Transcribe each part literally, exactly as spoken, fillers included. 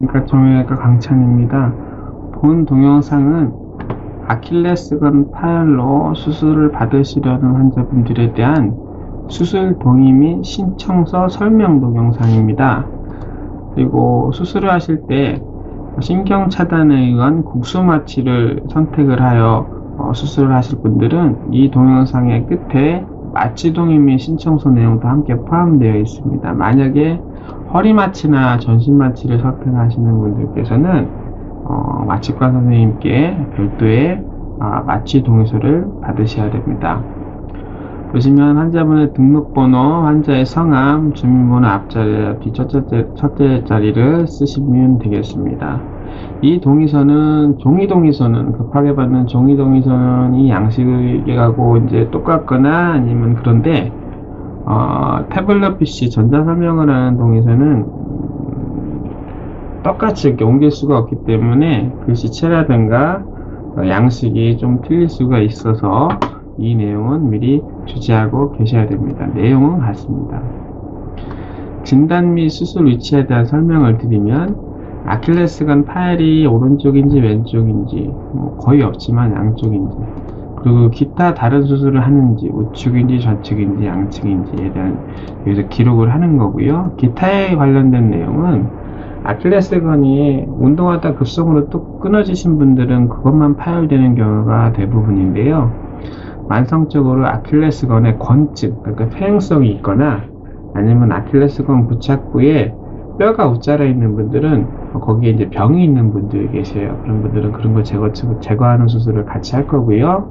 그러니까 정형외과 강찬입니다. 본 동영상은 아킬레스건 파열로 수술을 받으시려는 환자분들에 대한 수술 동의 및 신청서 설명 동영상입니다. 그리고 수술을 하실 때 신경 차단에 의한 국소 마취를 선택을 하여 어, 수술을 하실 분들은 이 동영상의 끝에 마취 동의 및 신청서 내용도 함께 포함되어 있습니다. 만약에 허리 마취나 전신 마취를 선택하시는 분들께서는 어, 마취과 선생님께 별도의 어, 마취 동의서를 받으셔야 됩니다. 보시면 환자분의 등록번호, 환자의 성함, 주민번호 앞자리, 뒤 첫째, 첫째 자리를 쓰시면 되겠습니다. 이 동의서는, 종이 동의서는, 급하게 받는 종이 동의서는 이 양식하고 이제 똑같거나 아니면 그런데, 어, 태블릿 피씨, 전자서명을 하는 동의서는, 음, 똑같이 이렇게 옮길 수가 없기 때문에 글씨체라든가 양식이 좀 틀릴 수가 있어서 이 내용은 미리 주지하고 계셔야 됩니다. 내용은 같습니다. 진단 및 수술 위치에 대한 설명을 드리면 아킬레스건 파열이 오른쪽인지 왼쪽인지 뭐 거의 없지만 양쪽인지, 그리고 기타 다른 수술을 하는지 우측인지 좌측인지 양측인지에 대한 여기서 기록을 하는 거고요. 기타에 관련된 내용은 아킬레스건이 운동하다 급성으로 또 끊어지신 분들은 그것만 파열되는 경우가 대부분인데요. 만성적으로 아킬레스건의 권증, 그러니까 퇴행성이 있거나 아니면 아킬레스건 부착부에 뼈가 웃자라 있는 분들은 거기에 이제 병이 있는 분들이 계세요. 그런 분들은 그런 걸 제거, 제거하는 수술을 같이 할 거고요.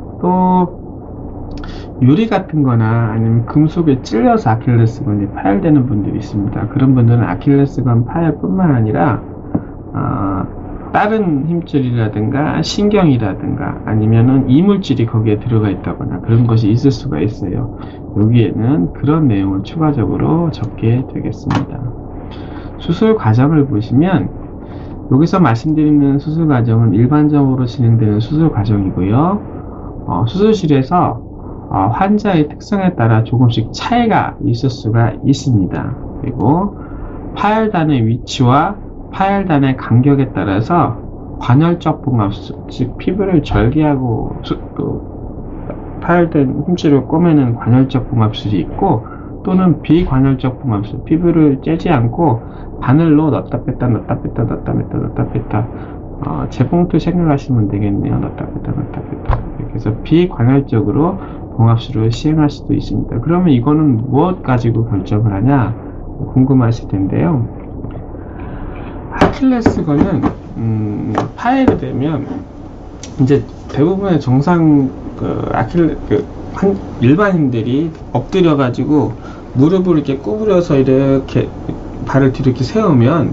또 유리 같은 거나 아니면 금속에 찔려서 아킬레스건이 파열되는 분들이 있습니다. 그런 분들은 아킬레스건 파열뿐만 아니라 어, 다른 힘줄이라든가 신경이라든가 아니면은 이물질이 거기에 들어가 있다거나 그런 것이 있을 수가 있어요. 여기에는 그런 내용을 추가적으로 적게 되겠습니다. 수술 과정을 보시면 여기서 말씀드리는 수술 과정은 일반적으로 진행되는 수술 과정이고요. 어, 수술실에서 어, 환자의 특성에 따라 조금씩 차이가 있을 수가 있습니다. 그리고 파열단의 위치와 파열단의 간격에 따라서 관열적 봉합술, 즉 피부를 절개하고 수, 그, 파열된 힘줄을 꼬매는 관열적 봉합술이 있고, 또는 비관열적 봉합술, 피부를 째지 않고 바늘로 넣었다 뺐다 넣었다 뺐다 넣었다 뺐다 넣었다 뺐다 어, 재봉틀 생각하시면 되겠네요. 넣었다 뺐다 넣었다 뺐다. 그래서 비관열적으로 봉합술을 시행할 수도 있습니다. 그러면 이거는 무엇 가지고 결정을 하냐 궁금하실 텐데요. 아킬레스건은 음, 파열이 되면 이제 대부분의 정상 그 아킬레 그 한, 일반인들이 엎드려 가지고 무릎을 이렇게 구부려서 이렇게 발을 뒤로 이렇게 세우면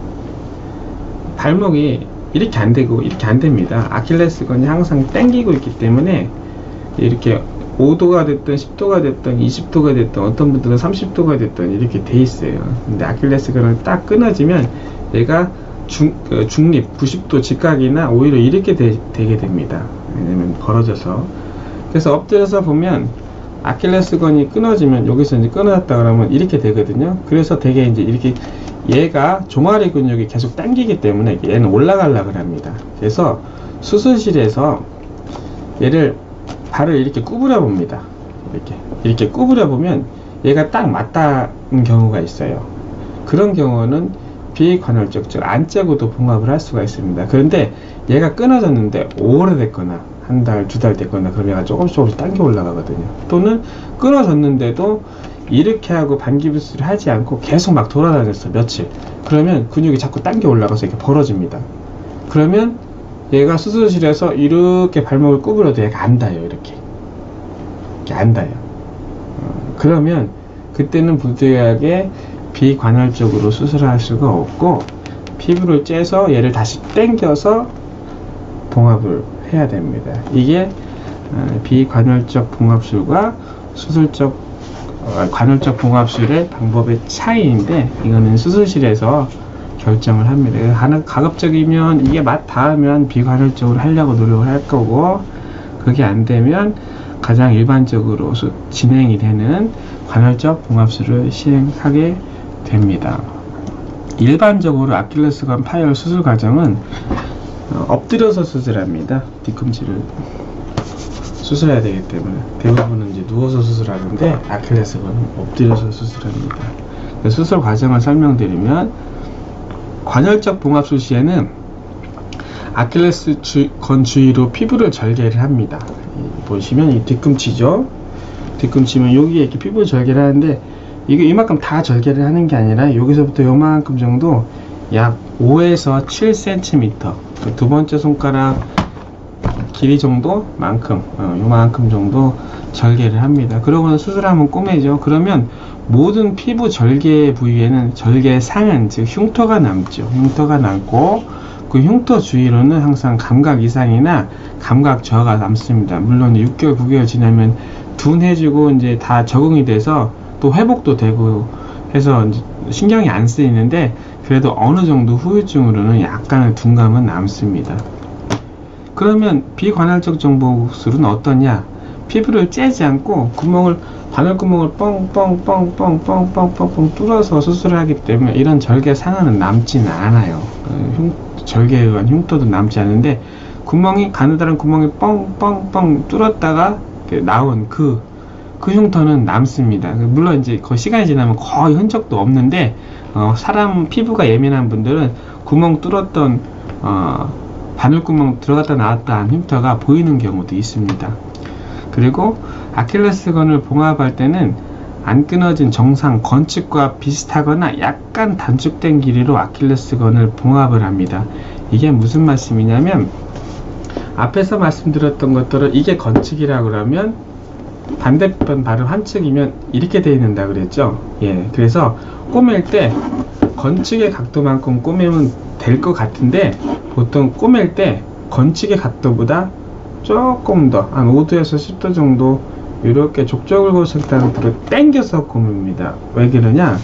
발목이 이렇게 안 되고 이렇게 안 됩니다. 아킬레스건이 항상 당기고 있기 때문에 이렇게 오 도가 됐든 십 도가 됐든 이십 도가 됐든 어떤 분들은 삼십 도가 됐든 이렇게 돼 있어요. 근데 아킬레스건을 딱 끊어지면 얘가 중, 그 중립 구십 도 직각이나 오히려 이렇게 되, 되게 됩니다. 왜냐면 벌어져서. 그래서 엎드려서 보면 아킬레스건이 끊어지면 여기서 이제 끊어졌다 그러면 이렇게 되거든요. 그래서 되게 이제 이렇게 얘가 종아리 근육이 계속 당기기 때문에 얘는 올라가려고 합니다. 그래서 수술실에서 얘를 발을 이렇게 구부려 봅니다. 이렇게 이렇게 구부려 보면 얘가 딱 맞닿는 경우가 있어요. 그런 경우는 비관열적, 즉 안짝으로도 봉합을 할 수가 있습니다. 그런데 얘가 끊어졌는데 오래됐거나 한 달, 두 달 됐거나 그러면 얘가 조금씩 조금씩 당겨 올라가거든요. 또는 끊어졌는데도 이렇게 하고 반기부스를 하지 않고 계속 막 돌아다녔어 며칠. 그러면 근육이 자꾸 당겨 올라가서 이렇게 벌어집니다. 그러면 얘가 수술실에서 이렇게 발목을 구부려도 얘가 안 닿아요. 이렇게 이렇게 안 닿아요. 어, 그러면 그때는 부득이하게 비관열적으로 수술을 할 수가 없고 피부를 째서 얘를 다시 당겨서 봉합을 해야 됩니다. 이게 어, 비관열적 봉합술과 수술적 어, 관열적 봉합술의 방법의 차이인데 이거는 수술실에서 결정을 합니다. 하나 가급적이면 이게 맞 닿으면 비관열적으로 하려고 노력을 할 거고 그게 안 되면 가장 일반적으로 수, 진행이 되는 관열적 봉합술을 시행하게 됩니다. 일반적으로 아킬레스건 파열 수술 과정은 어, 엎드려서 수술합니다. 뒤꿈치를 수술해야 되기 때문에 대부분은 이제 누워서 수술하는데 아킬레스건은 엎드려서 수술합니다. 수술 과정을 설명드리면 관열적 봉합술 시에는 아킬레스건 주위로 피부를 절개를 합니다. 보시면 이 뒤꿈치죠. 뒤꿈치면 여기에 이렇게 피부 절개를 하는데 이게 이만큼 다 절개를 하는 게 아니라 여기서부터 요만큼 정도 약 오에서 칠 센티미터 두 번째 손가락 길이 정도 만큼 어, 요만큼 정도 절개를 합니다. 그러고는 수술하면 꼬매죠. 그러면 모든 피부 절개 부위에는 절개상은 즉 흉터가 남죠. 흉터가 남고 그 흉터 주위로는 항상 감각 이상이나 감각 저하가 남습니다. 물론 육 개월 구 개월 지나면 둔해지고 이제 다 적응이 돼서 또 회복도 되고 해서 이제 신경이 안 쓰이는데 그래도 어느 정도 후유증으로는 약간의 둔감은 남습니다. 그러면 비관할적 정보술은 어떠냐? 피부를 째지 않고 구멍을 바늘구멍을 뻥뻥뻥뻥뻥뻥뻥뻥 뚫어서 수술을 하기 때문에 이런 절개 상흔은 남지는 않아요. 흉, 절개에 의한 흉터도 남지 않은데 구멍이 가느다란 구멍이 뻥뻥뻥 뚫었다가 나온 그, 그 흉터는 남습니다. 물론 이제 그 시간이 지나면 거의 흔적도 없는데 어, 사람 피부가 예민한 분들은 구멍 뚫었던 어, 바늘구멍 들어갔다 나왔다 한 흉터가 보이는 경우도 있습니다. 그리고 아킬레스건을 봉합할 때는 안 끊어진 정상 건축과 비슷하거나 약간 단축된 길이로 아킬레스건을 봉합을 합니다. 이게 무슨 말씀이냐면 앞에서 말씀드렸던 것들을 이게 건축이라고 그러면 반대편 바로 한측이면 이렇게 되어 있는다 그랬죠. 예, 그래서 꼬맬 때 건축의 각도만큼 꼬매면 될 것 같은데 보통 꼬맬 때 건축의 각도보다 조금 더 한 오 도에서 십 도 정도 이렇게 족저글고 상태로 당겨서 꼬맵니다. 왜 그러냐?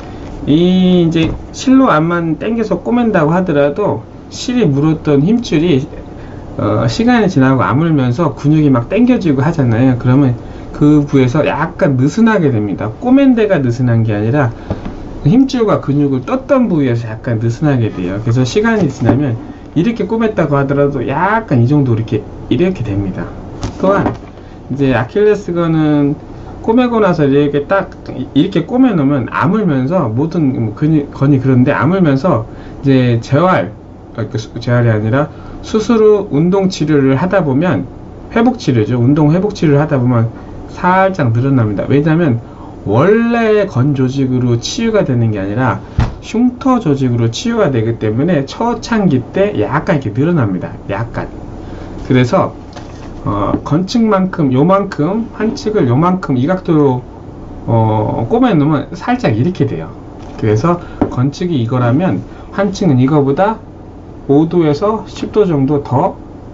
이 이제 실로 안만 당겨서 꼬맨다고 하더라도 실이 물었던 힘줄이 어, 시간이 지나고 아물면서 근육이 막 당겨지고 하잖아요. 그러면 그 부에서 약간 느슨하게 됩니다. 꼬맨 데가 느슨한 게 아니라 힘줄과 근육을 떴던 부위에서 약간 느슨하게 돼요. 그래서 시간이 지나면 이렇게 꼬맸다고 하더라도 약간 이 정도 이렇게 이렇게 됩니다. 또한 이제 아킬레스건은 꼬매고 나서 이렇게 딱 이렇게 꼬매 놓으면 아물면서 모든 근육 건이 그런데 아물면서 이제 재활 재활이 아니라 수술 후 운동 치료를 하다 보면 회복 치료죠. 운동 회복 치료를 하다 보면 살짝 늘어납니다. 왜냐하면 원래 건 조직으로 치유가 되는 게 아니라 흉터 조직으로 치유가 되기 때문에 초창기 때 약간 이렇게 늘어납니다. 약간. 그래서 어, 건측만큼 요만큼 한 측을 요만큼 이 각도로 어, 꼬매 놓으면 살짝 이렇게 돼요. 그래서 건측이 이거라면 한 층은 이거보다 오 도에서 십 도 정도 더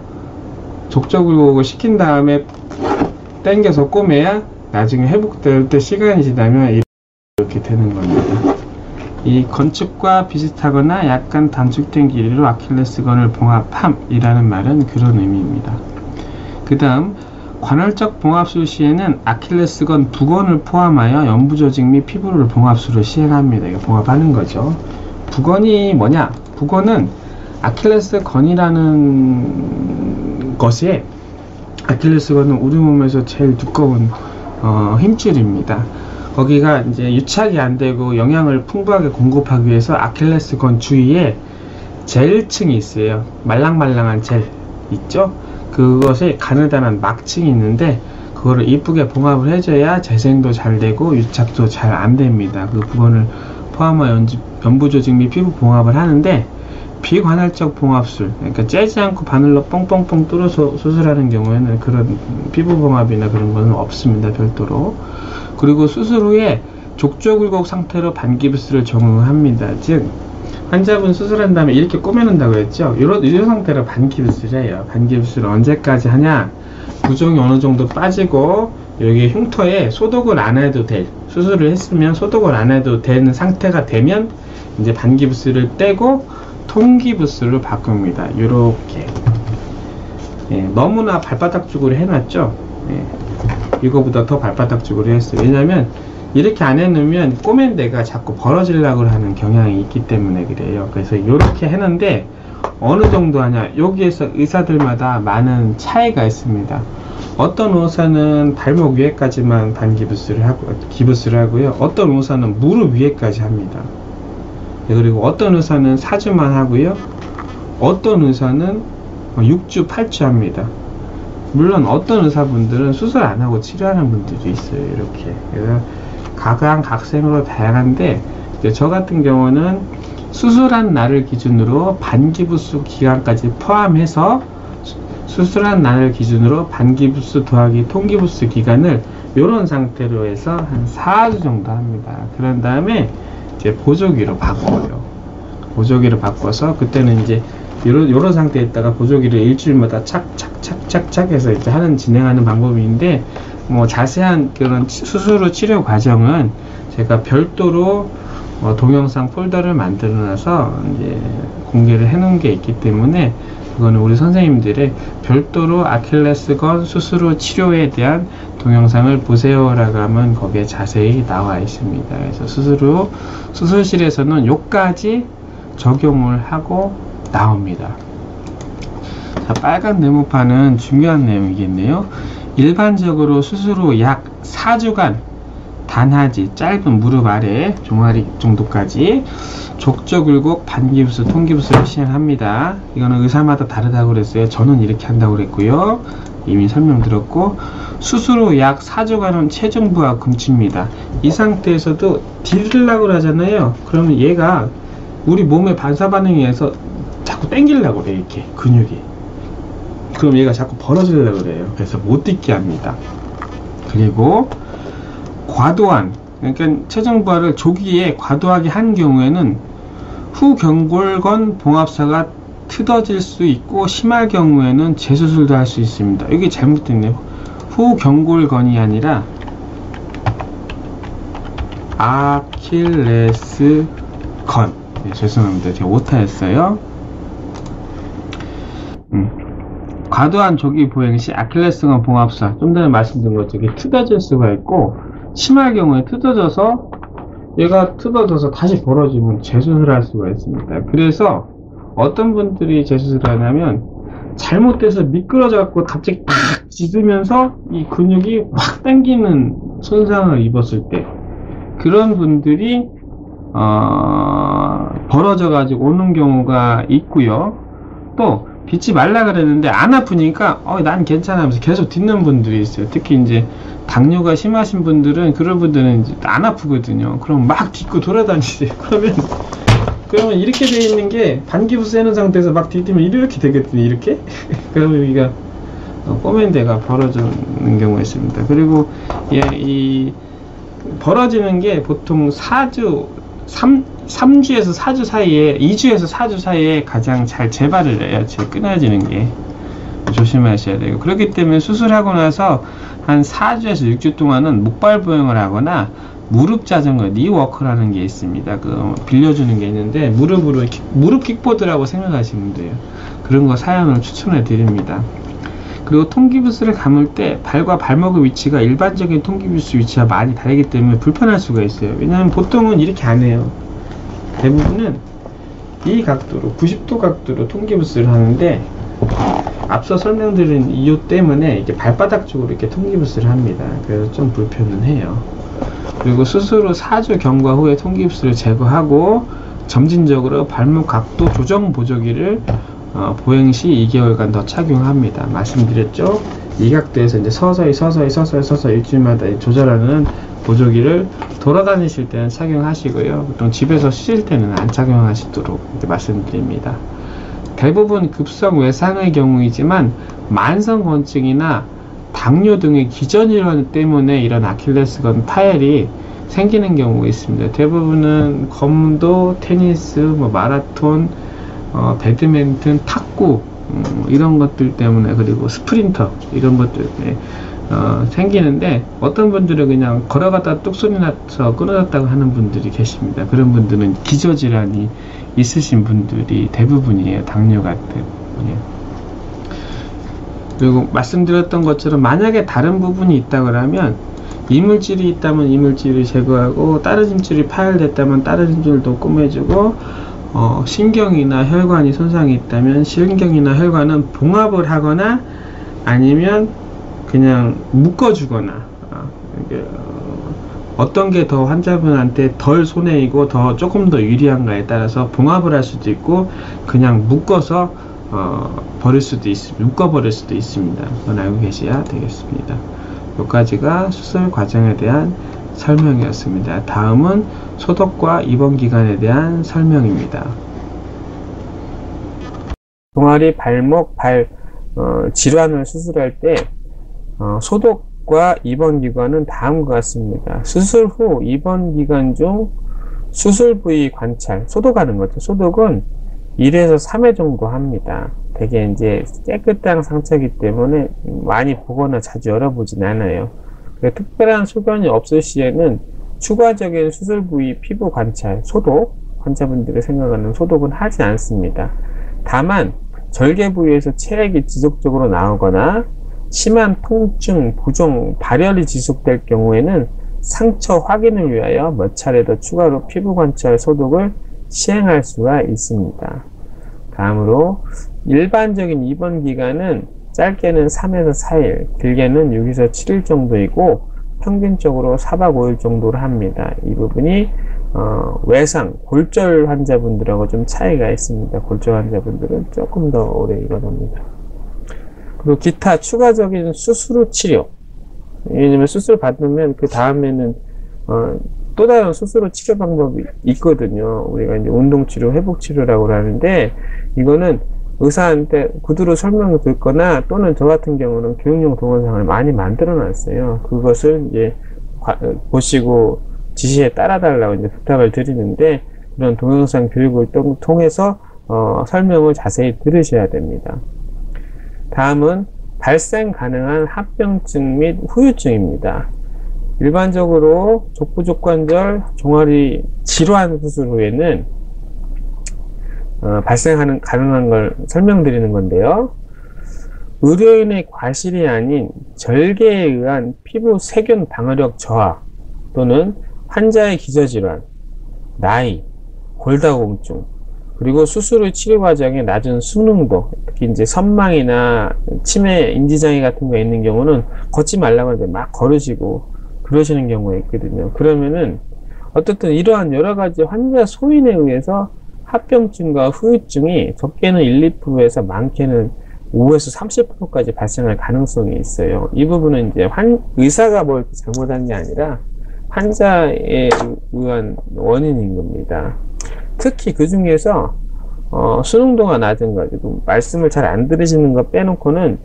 족저근육을 시킨 다음에 당겨서 꼬매야 나중에 회복될 때 시간이 지나면 이렇게 되는 겁니다. 이 건축과 비슷하거나 약간 단축된 길이로 아킬레스건을 봉합함이라는 말은 그런 의미입니다. 그 다음 관할적 봉합술 시에는 아킬레스건 부건을 포함하여 연부조직 및 피부를 봉합술을 시행합니다. 이거 봉합하는 거죠. 부건이 뭐냐? 부건은 아킬레스건이라는 것에 아킬레스건은 우리 몸에서 제일 두꺼운 어, 힘줄입니다. 거기가 이제 유착이 안 되고 영양을 풍부하게 공급하기 위해서 아킬레스건 주위에 젤층이 있어요. 말랑말랑한 젤 있죠? 그것에 가느다란 막층이 있는데 그거를 이쁘게 봉합을 해줘야 재생도 잘 되고 유착도 잘 안 됩니다. 그 부분을 포함하여 연부조직 및 피부 봉합을 하는데 비관할적 봉합술, 그러니까 째지 않고 바늘로 뻥뻥뻥 뚫어서 수술하는 경우에는 그런 피부 봉합이나 그런 거는 없습니다. 별도로. 그리고 수술 후에 족저굴곡 상태로 반기부스를 적용합니다. 즉 환자분 수술한 다음에 이렇게 꼬매놓는다고 했죠. 이런, 이런 상태로 반기부스를 해요. 반기부스를 언제까지 하냐? 부종이 어느 정도 빠지고 여기 흉터에 소독을 안 해도 될, 수술을 했으면 소독을 안 해도 되는 상태가 되면 이제 반기부스를 떼고 통기부스로 바꿉니다. 요렇게. 예, 너무나 발바닥 쪽으로 해놨죠. 예, 이거보다 더 발바닥 쪽으로 했어요. 왜냐면 이렇게 안 해놓으면 꼬맨 데가 자꾸 벌어지려고 하는 경향이 있기 때문에 그래요. 그래서 이렇게 했는데 어느 정도 하냐, 여기에서 의사들마다 많은 차이가 있습니다. 어떤 의사는 발목 위에까지만 반기부스를 하고 기부스를 하고요, 어떤 의사는 무릎 위에까지 합니다. 그리고 어떤 의사는 사 주만 하고요, 어떤 의사는 육 주, 팔 주 합니다. 물론 어떤 의사분들은 수술 안 하고 치료하는 분들도 있어요. 이렇게. 그래서 각양각색으로 다양한데, 저 같은 경우는 수술한 날을 기준으로 반기부스 기간까지 포함해서 수술한 날을 기준으로 반기부스 더하기 통기부스 기간을 이런 상태로 해서 한 사 주 정도 합니다. 그런 다음에 이제 보조기로 바꿔요. 보조기로 바꿔서 그때는 이제 요런, 요런 상태에 있다가 보조기를 일주일마다 착착착착착 해서 이제 하는, 진행하는 방법인데, 뭐 자세한 그런 수술 후 치료 과정은 제가 별도로 어, 동영상 폴더를 만들어 놔서 이제 공개를 해 놓은 게 있기 때문에, 그거는 우리 선생님들의 별도로 아킬레스건 수술 후 치료에 대한 동영상을 보세요 라고 하면 거기에 자세히 나와 있습니다. 그래서 수술 후 수술실에서는 요까지 적용을 하고 나옵니다. 자, 빨간 네모판은 중요한 내용이겠네요. 일반적으로 수술 후 약 사 주간 단하지, 짧은 무릎 아래 종아리 정도까지 족저 굴곡 반기부스, 통기부스를 시행합니다. 이거는 의사마다 다르다고 그랬어요. 저는 이렇게 한다고 그랬고요. 이미 설명드렸고, 수술 후 약 사 주간은 체중 부하 금치입니다. 이 상태에서도 딜르려고 하잖아요. 그러면 얘가 우리 몸의 반사 반응에 의해서 자꾸 당기려고 그래, 이렇게 근육이. 그럼 얘가 자꾸 벌어지려고 그래요. 그래서 못 뛰게 합니다. 그리고 과도한, 그러니까 체중 부하를 조기에 과도하게 한 경우에는 후경골건 봉합사가 트어질 수 있고, 심할 경우에는 재수술도 할 수 있습니다. 여기 잘못됐네요. 후경골건이 아니라 아킬레스건. 네, 죄송합니다. 제가 오타였어요. 음. 과도한 조기 보행 시 아킬레스건 봉합사, 좀 전에 말씀드린 것처럼 트어질 수가 있고, 심할 경우에 트어져서 얘가 트어져서 다시 벌어지면 재수술을 할 수가 있습니다. 그래서 어떤 분들이 재수술을 하냐면 잘못돼서 미끄러져 갖고 갑자기 팍 짖으면서 이 근육이 확 당기는 손상을 입었을 때, 그런 분들이 어, 벌어져 가지고 오는 경우가 있고요. 또 딛지 말라 그랬는데 안 아프니까 어, 난 괜찮아 하면서 계속 딛는 분들이 있어요. 특히 이제 당뇨가 심하신 분들은, 그런 분들은 이제 안 아프거든요. 그럼 막 딛고 돌아다니세요. 그러면 그러면 이렇게 돼 있는 게 반기부스 해놓은 상태에서 막 딛으면 이렇게 되거든요. 이렇게. 그러면 여기가 어, 꼬맨 데가 벌어지는 경우가 있습니다. 그리고 예, 이 벌어지는 게 보통 사 주, 삼 주에서 사 주 사이에, 이 주에서 사 주 사이에 가장 잘 재발을 해야 제일 끊어지는 게, 조심하셔야 돼요. 그렇기 때문에 수술하고 나서 한 사 주에서 육 주 동안은 목발 보행을 하거나 무릎 자전거, 니워커라는 게 있습니다. 그 빌려주는 게 있는데, 무릎으로 무릎 킥보드라고 생각하시면 돼요. 그런 거 사용을 추천해 드립니다. 그리고 통기부스를 감을 때 발과 발목의 위치가 일반적인 통기부스 위치와 많이 다르기 때문에 불편할 수가 있어요. 왜냐하면 보통은 이렇게 안 해요. 대부분은 이 각도로, 구십 도 각도로 통기부스를 하는데, 앞서 설명드린 이유 때문에 이게 발바닥 쪽으로 이렇게 통기부스를 합니다. 그래서 좀 불편은 해요. 그리고 수술 후 사 주 경과 후에 통기부스를 제거하고 점진적으로 발목 각도 조정 보조기를 어, 보행 시 이 개월간 더 착용합니다. 말씀드렸죠? 이 각도에서 이제 서서히 서서히 서서히 서서히 일주일마다 조절하는 보조기를 돌아다니실 때는 착용하시고요. 보통 집에서 쉬실 때는 안 착용하시도록 이렇게 말씀드립니다. 대부분 급성 외상의 경우이지만 만성건증이나 당뇨 등의 기저질환 때문에 이런 아킬레스건 파열이 생기는 경우가 있습니다. 대부분은 검도, 테니스, 뭐 마라톤, 어, 배드민턴, 탁구 음, 이런 것들 때문에, 그리고 스프린터 이런 것들 때문에 어, 생기는데, 어떤 분들은 그냥 걸어가다 뚝 소리 나서 끊어졌다고 하는 분들이 계십니다. 그런 분들은 기저질환이 있으신 분들이 대부분이에요. 당뇨가 때문에. 그리고 말씀드렸던 것처럼 만약에 다른 부분이 있다고 하면 이물질이 있다면 이물질을 제거하고 다른 힘줄이 파열됐다면 다른 힘줄도 꼬매주고 어, 신경이나 혈관이 손상이 있다면 신경이나 혈관은 봉합을 하거나 아니면 그냥 묶어주거나 어, 어떤 게 더 환자분한테 덜 손해이고 더 조금 더 유리한가에 따라서 봉합을 할 수도 있고 그냥 묶어서 어, 버릴 수도 있습니다. 묶어 버릴 수도 있습니다. 그건 알고 계셔야 되겠습니다. 여기까지가 수술 과정에 대한 설명이었습니다. 다음은 소독과 입원 기간에 대한 설명입니다. 종아리, 발목, 발 어, 질환을 수술할 때 어, 소독과 입원 기간은 다음과 같습니다. 수술 후 입원 기간 중 수술 부위 관찰, 소독하는 거죠. 소독은 일에서 삼 회 정도 합니다. 되게 이제 깨끗한 상처이기 때문에 많이 보거나 자주 열어보진 않아요. 특별한 소견이 없을 시에는 추가적인 수술 부위 피부 관찰, 소독, 환자분들이 생각하는 소독은 하지 않습니다. 다만 절개 부위에서 체액이 지속적으로 나오거나 심한 통증, 부종, 발열이 지속될 경우에는 상처 확인을 위하여 몇 차례 더 추가로 피부 관찰 소독을 시행할 수가 있습니다. 다음으로 일반적인 입원 기간은 짧게는 삼에서 사 일, 길게는 육에서 칠 일 정도이고 평균적으로 사 박 오 일 정도를 합니다. 이 부분이 어, 외상, 골절 환자분들하고 좀 차이가 있습니다. 골절 환자분들은 조금 더 오래 입원합니다. 그리고 기타 추가적인 수술 후 치료. 왜냐면 수술 받으면 그 다음에는 어, 또 다른 수술 후 치료 방법이 있거든요. 우리가 이제 운동치료, 회복치료라고 하는데 이거는 의사한테 구두로 설명을 듣거나 또는 저 같은 경우는 교육용 동영상을 많이 만들어 놨어요. 그것을 이제 과, 보시고 지시에 따라달라고 이제 부탁을 드리는데 이런 동영상 교육을 통해서 어, 설명을 자세히 들으셔야 됩니다. 다음은 발생 가능한 합병증 및 후유증입니다. 일반적으로 족부족관절 종아리 질환 수술 후에는 어, 발생하는 가능한 걸 설명드리는 건데요. 의료인의 과실이 아닌 절개에 의한 피부 세균 방어력 저하 또는 환자의 기저질환, 나이, 골다공증, 그리고 수술 후 치료 과정에 낮은 수능도, 특히 이제 선망이나 치매, 인지장애 같은 거 있는 경우는 걷지 말라고 하는데 막 걸으시고 그러시는 경우가 있거든요. 그러면은 어떻든 이러한 여러 가지 환자 소인에 의해서 합병증과 후유증이 적게는 일, 이 퍼센트에서 많게는 오에서 삼십 퍼센트까지 발생할 가능성이 있어요. 이 부분은 이제 환, 의사가 뭘 잘못한 게 아니라 환자에 의한 원인인 겁니다. 특히 그 중에서 어, 수능도가 낮은 거 가지고 말씀을 잘 안 들으시는 거 빼놓고는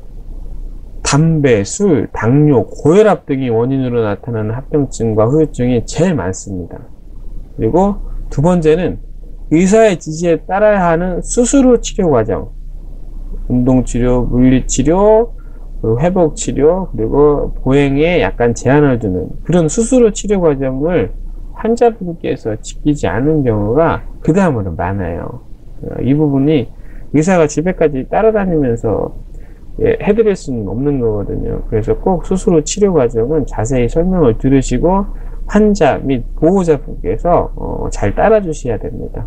담배, 술, 당뇨, 고혈압 등이 원인으로 나타나는 합병증과 후유증이 제일 많습니다. 그리고 두 번째는 의사의 지시에 따라야 하는 수술 후 치료 과정, 운동치료, 물리치료, 회복치료, 그리고 보행에 약간 제한을 두는 그런 수술 후 치료 과정을 환자분께서 지키지 않은 경우가 그 다음으로 많아요. 이 부분이 의사가 집에까지 따라다니면서 예, 해드릴 수는 없는 거거든요. 그래서 꼭 수술 후 치료 과정은 자세히 설명을 들으시고 환자 및 보호자분께서 어, 잘 따라주셔야 됩니다.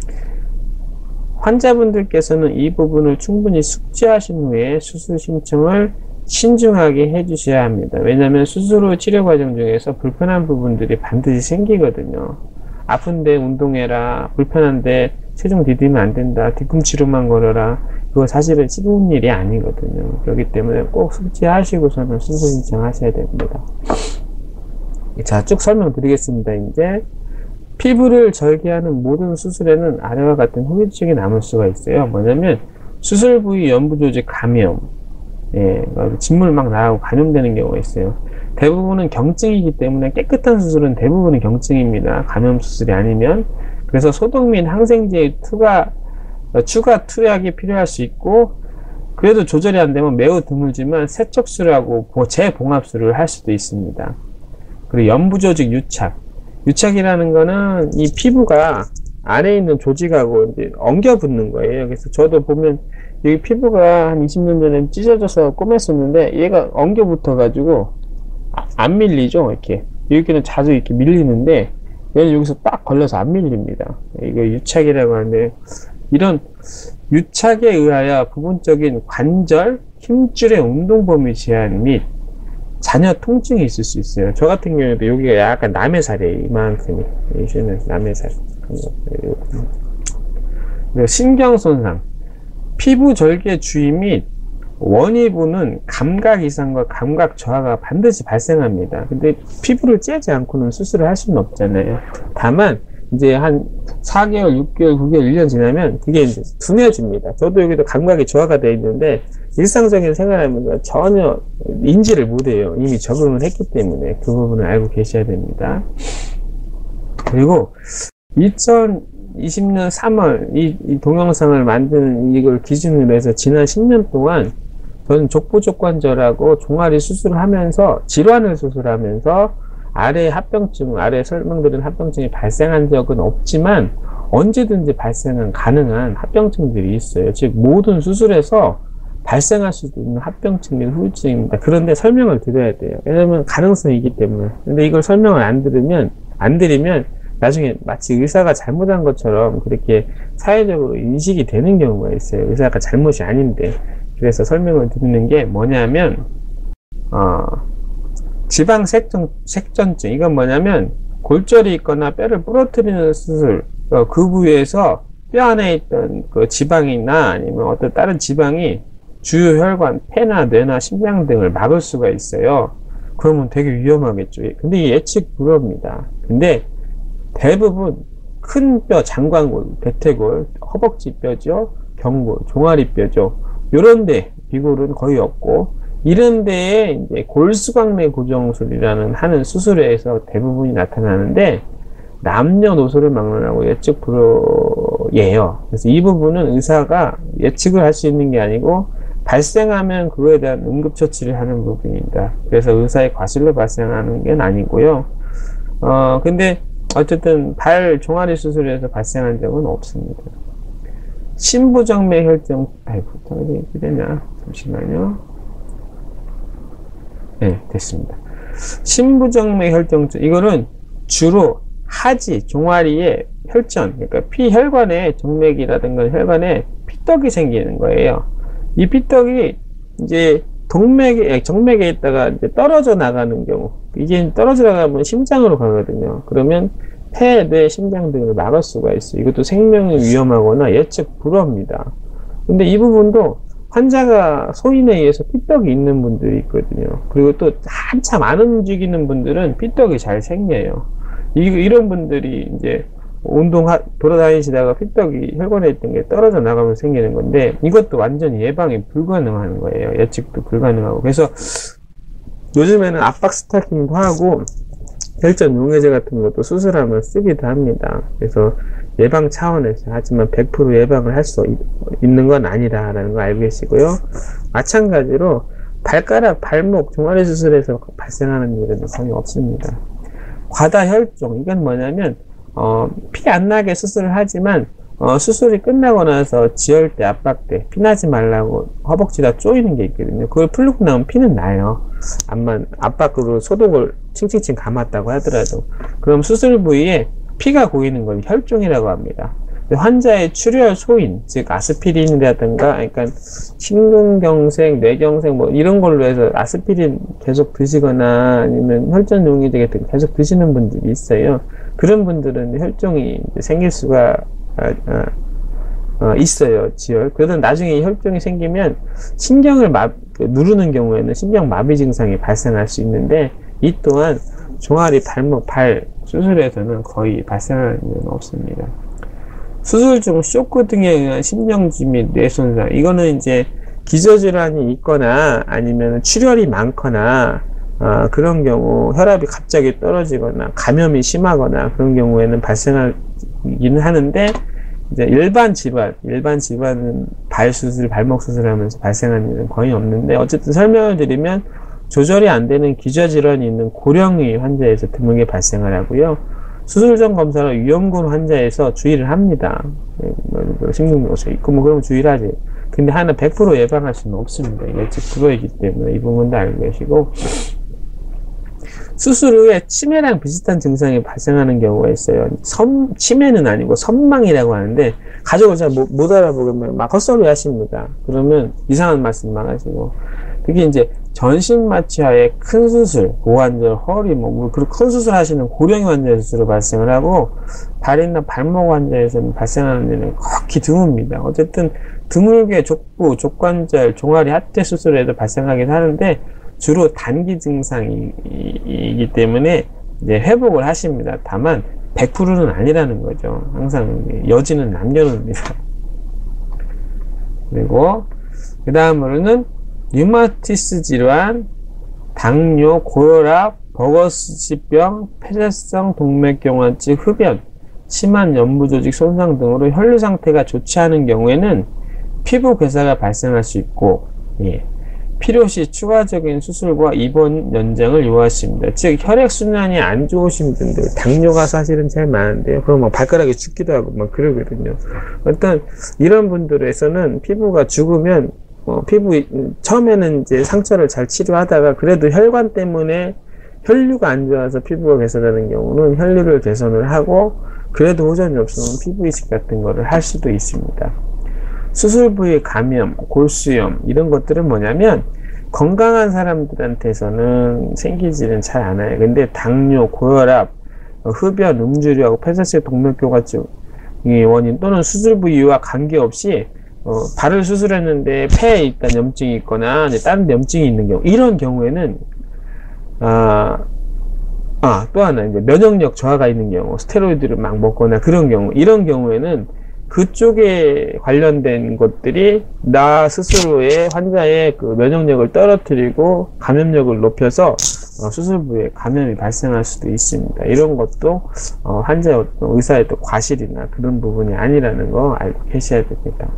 환자분들께서는 이 부분을 충분히 숙지하신 후에 수술 신청을 신중하게 해주셔야 합니다. 왜냐하면 수술 후 치료 과정 중에서 불편한 부분들이 반드시 생기거든요. 아픈데 운동해라, 불편한데 체중 디디면 안 된다, 뒤꿈치로만 걸어라, 그거 사실은 쉬운 일이 아니거든요. 그렇기 때문에 꼭 숙지하시고서는 수술 신청하셔야 됩니다. 자, 쭉 설명드리겠습니다. 이제 피부를 절개하는 모든 수술에는 아래와 같은 후유증이 남을 수가 있어요. 뭐냐면 수술 부위 연부 조직 감염, 예, 진물 막 나가고 감염되는 경우가 있어요. 대부분은 경증이기 때문에 깨끗한 수술은 대부분은 경증입니다. 감염 수술이 아니면. 그래서 소독 및 항생제의 투가, 추가 투약이 필요할 수 있고, 그래도 조절이 안 되면 매우 드물지만 세척술하고 재봉합술을 할 수도 있습니다. 그리고 연부조직 유착. 유착이라는 거는 이 피부가 안에 있는 조직하고 이제 엉겨 붙는 거예요. 그래서 저도 보면 여기 피부가 한 이십 년 전에 찢어져서 꼬맸었는데 얘가 엉겨 붙어 가지고 안 밀리죠. 이렇게 여기는 자주 이렇게 밀리는데 얘는 여기서 딱 걸려서 안 밀립니다. 이거 유착이라고 하는데, 이런 유착에 의하여 부분적인 관절, 힘줄의 운동 범위 제한 및 잔여 통증이 있을 수 있어요. 저 같은 경우에도 여기가 약간 남해살이에요. 이만큼이. 이제는 남해살. 신경 손상, 피부 절개 주의 및 원위부는 감각 이상과 감각 저하가 반드시 발생합니다. 근데 피부를 째지 않고는 수술을 할 수는 없잖아요. 다만 이제 한 사 개월, 육 개월, 구 개월, 일 년 지나면 그게 이제 둔해집니다. 저도 여기도 감각이 저하가 되어 있는데 일상적인 생활하면서 전혀 인지를 못해요. 이미 적응을 했기 때문에 그 부분을 알고 계셔야 됩니다. 그리고 이천이십 년 삼월 이, 이 동영상을 만드는 이걸 기준으로 해서 지난 십 년 동안 저는 족부족관절하고 종아리 수술을 하면서 질환을 수술하면서 아래 합병증, 아래 설명드린 합병증이 발생한 적은 없지만 언제든지 발생은 가능한 합병증들이 있어요. 즉 모든 수술에서 발생할 수도 있는 합병증 및 후유증입니다. 그런데 설명을 드려야 돼요. 왜냐면 가능성이 있기 때문에. 근데 이걸 설명을 안 들으면 안 드리면 나중에 마치 의사가 잘못한 것처럼 그렇게 사회적으로 인식이 되는 경우가 있어요. 의사가 잘못이 아닌데. 그래서 설명을 드리는 게 뭐냐면 어, 지방색전, 색전증. 이건 뭐냐면 골절이 있거나 뼈를 부러뜨리는 수술, 어, 그 부위에서 뼈 안에 있던 그 지방이나 아니면 어떤 다른 지방이 주요 혈관, 폐나 뇌나 심장 등을 막을 수가 있어요. 그러면 되게 위험하겠죠. 근데 이게 예측 불허입니다. 근데 대부분 큰 뼈, 장관골, 대퇴골, 허벅지 뼈죠, 경골, 종아리 뼈죠. 요런데 비골은 거의 없고, 이런 데에 이제 골수광내 고정술이라는 하는 수술에서 대부분이 나타나는데 남녀노소를 막론하고 예측 불허예요. 그래서 이 부분은 의사가 예측을 할 수 있는 게 아니고 발생하면 그거에 대한 응급처치를 하는 부분입니다. 그래서 의사의 과실로 발생하는 게 아니고요. 어 근데 어쨌든 발 종아리 수술에서 발생한 적은 없습니다. 신부정맥 혈증, 아이고, 이게 되냐? 잠시만요. 네, 됐습니다. 신부정맥 혈증증, 이거는 주로 하지, 종아리에 혈전, 그러니까 피혈관에 정맥이라든가 혈관에 피떡이 생기는 거예요. 이 피떡이 이제 동맥에, 정맥에 있다가 이제 떨어져 나가는 경우, 이게 떨어져 나가면 심장으로 가거든요. 그러면 폐, 뇌, 심장 등을 막을 수가 있어요. 이것도 생명이 위험하거나 예측 불허입니다. 근데 이 부분도 환자가 소인에 의해서 피떡이 있는 분들이 있거든요. 그리고 또 한참 안 움직이는 분들은 피떡이 잘 생겨요. 이, 이런 분들이 이제 운동 돌아다니시다가 피떡이 혈관에 있던 게 떨어져 나가면서 생기는 건데 이것도 완전히 예방이 불가능한 거예요. 예측도 불가능하고. 그래서 요즘에는 압박 스타킹도 하고 혈전 용해제 같은 것도 수술하면 쓰기도 합니다. 그래서 예방 차원에서, 하지만 백 퍼센트 예방을 할 수 있는 건 아니다라는 거 알고 계시고요. 마찬가지로 발가락, 발목, 종아리 수술에서 발생하는 일은 거의 없습니다. 과다혈종, 이건 뭐냐면 어, 피 안 나게 수술을 하지만 어, 수술이 끝나고 나서 지혈대, 압박대, 피나지 말라고 허벅지가 쪼이는 게 있거든요. 그걸 풀고 나면 피는 나요. 암만 압박으로 소독을 칭칭칭 감았다고 하더라도. 그럼 수술 부위에 피가 고이는 걸 혈종이라고 합니다. 환자의 출혈 소인, 즉 아스피린이라든가, 그러니까 심근경색, 뇌경색 뭐 이런 걸로 해서 아스피린 계속 드시거나 아니면 혈전 용해제 같은 거 계속 드시는 분들이 있어요. 그런 분들은 혈종이 생길 수가 아, 아, 어, 있어요. 지혈. 그러다 나중에 혈종이 생기면 신경을 마, 그, 누르는 경우에는 신경마비 증상이 발생할 수 있는데 이 또한 종아리, 발목, 발 수술에서는 거의 발생하는 일은 없습니다. 수술 중 쇼크 등에 의한 심정지 및 뇌손상, 이거는 이제 기저질환이 있거나 아니면 출혈이 많거나 어, 그런 경우 혈압이 갑자기 떨어지거나 감염이 심하거나 그런 경우에는 발생하기는 하는데 이제 일반 질환, 일반 질환은 발 수술, 발목 수술하면서 발생하는 일은 거의 없는데 어쨌든 설명을 드리면 조절이 안 되는 기저질환이 있는 고령의 환자에서 드물게 발생을 하고요. 수술 전 검사로 위험군 환자에서 주의를 합니다. 심근경색 있고 뭐 그러면 주의를 하지. 근데 하나 백 퍼센트 예방할 수는 없습니다. 예측 불허이기 때문에 이 부분도 알고 계시고 수술 후에 치매랑 비슷한 증상이 발생하는 경우가 있어요. 선, 치매는 아니고 선망이라고 하는데 가족을 잘 못 알아보면 막 헛소리 하십니다. 그러면 이상한 말씀만 하시고, 특히 이제 전신마취하에 큰 수술, 고관절, 허리, 뭐 그런 큰 수술 하시는 고령의 환자의 수술로 발생을 하고, 다리나 발목 환자에서는 발생하는 일은 극히 드뭅니다. 어쨌든 드물게 족부, 족관절, 종아리, 하체 수술에도 발생하긴 하는데 주로 단기 증상이기 때문에 이제 회복을 하십니다. 다만 백 퍼센트는 아니라는 거죠. 항상 여지는 남겨놓습니다. 그리고 그 다음으로는 류마티스 질환, 당뇨, 고혈압, 버거스지병, 폐쇄성 동맥경화증, 흡연, 심한 연부조직 손상 등으로 혈류 상태가 좋지 않은 경우에는 피부 괴사가 발생할 수 있고, 예, 필요시 추가적인 수술과 입원 연장을 요하십니다. 즉 혈액순환이 안 좋으신 분들, 당뇨가 사실은 제일 많은데요. 그럼 막 발가락이 죽기도 하고 막 그러거든요. 어떤 이런 분들에서는 피부가 죽으면 어, 피부 처음에는 이제 상처를 잘 치료하다가 그래도 혈관 때문에 혈류가 안 좋아서 피부가 개선하는 경우는 혈류를 개선을 하고 그래도 호전이 없으면 피부 이식 같은 거를 할 수도 있습니다. 수술 부위 감염, 골수염 이런 것들은 뭐냐면 건강한 사람들한테서는 생기지는 잘 않아요. 근데 당뇨, 고혈압, 흡연, 음주류하고 폐쇄성 동맥경화증의 원인 또는 수술 부위와 관계없이 어, 발을 수술했는데 폐에 일단 염증이 있거나 다른 염증이 있는 경우, 이런 경우에는 아, 아, 또 하나 이제 면역력 저하가 있는 경우, 스테로이드를 막 먹거나 그런 경우, 이런 경우에는 그쪽에 관련된 것들이 나 스스로의 환자의 그 면역력을 떨어뜨리고 감염력을 높여서 어, 수술 부위에 감염이 발생할 수도 있습니다. 이런 것도 어, 환자의 어떤 의사의 또 과실이나 그런 부분이 아니라는 거 알고 계셔야 됩니다.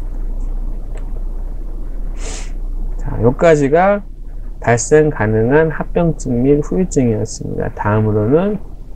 자, 여기까지가 발생 가능한 합병증 및 후유증이었습니다. 다음으로는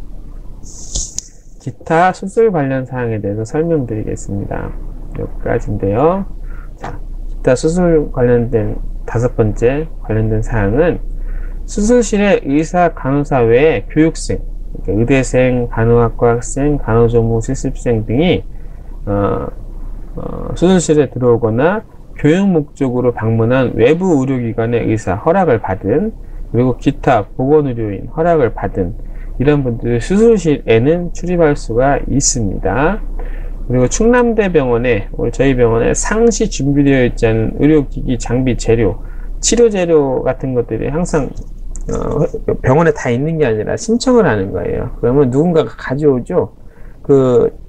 기타 수술 관련 사항에 대해서 설명드리겠습니다. 여기까지인데요. 자, 기타 수술 관련된 다섯 번째 관련된 사항은 수술실의 의사, 간호사 외에 교육생, 그러니까 의대생, 간호학과 학생, 간호조무 실습생 등이 어, 어, 수술실에 들어오거나 교육 목적으로 방문한 외부 의료기관의 의사 허락을 받은, 그리고 기타 보건의료인 허락을 받은 이런 분들이 수술실에는 출입할 수가 있습니다. 그리고 충남대병원에, 저희 병원에 상시 준비되어 있지 않은 의료기기, 장비, 재료, 치료 재료 같은 것들이 항상 어, 병원에 다 있는 게 아니라 신청을 하는 거예요. 그러면 누군가가 가져오죠. 그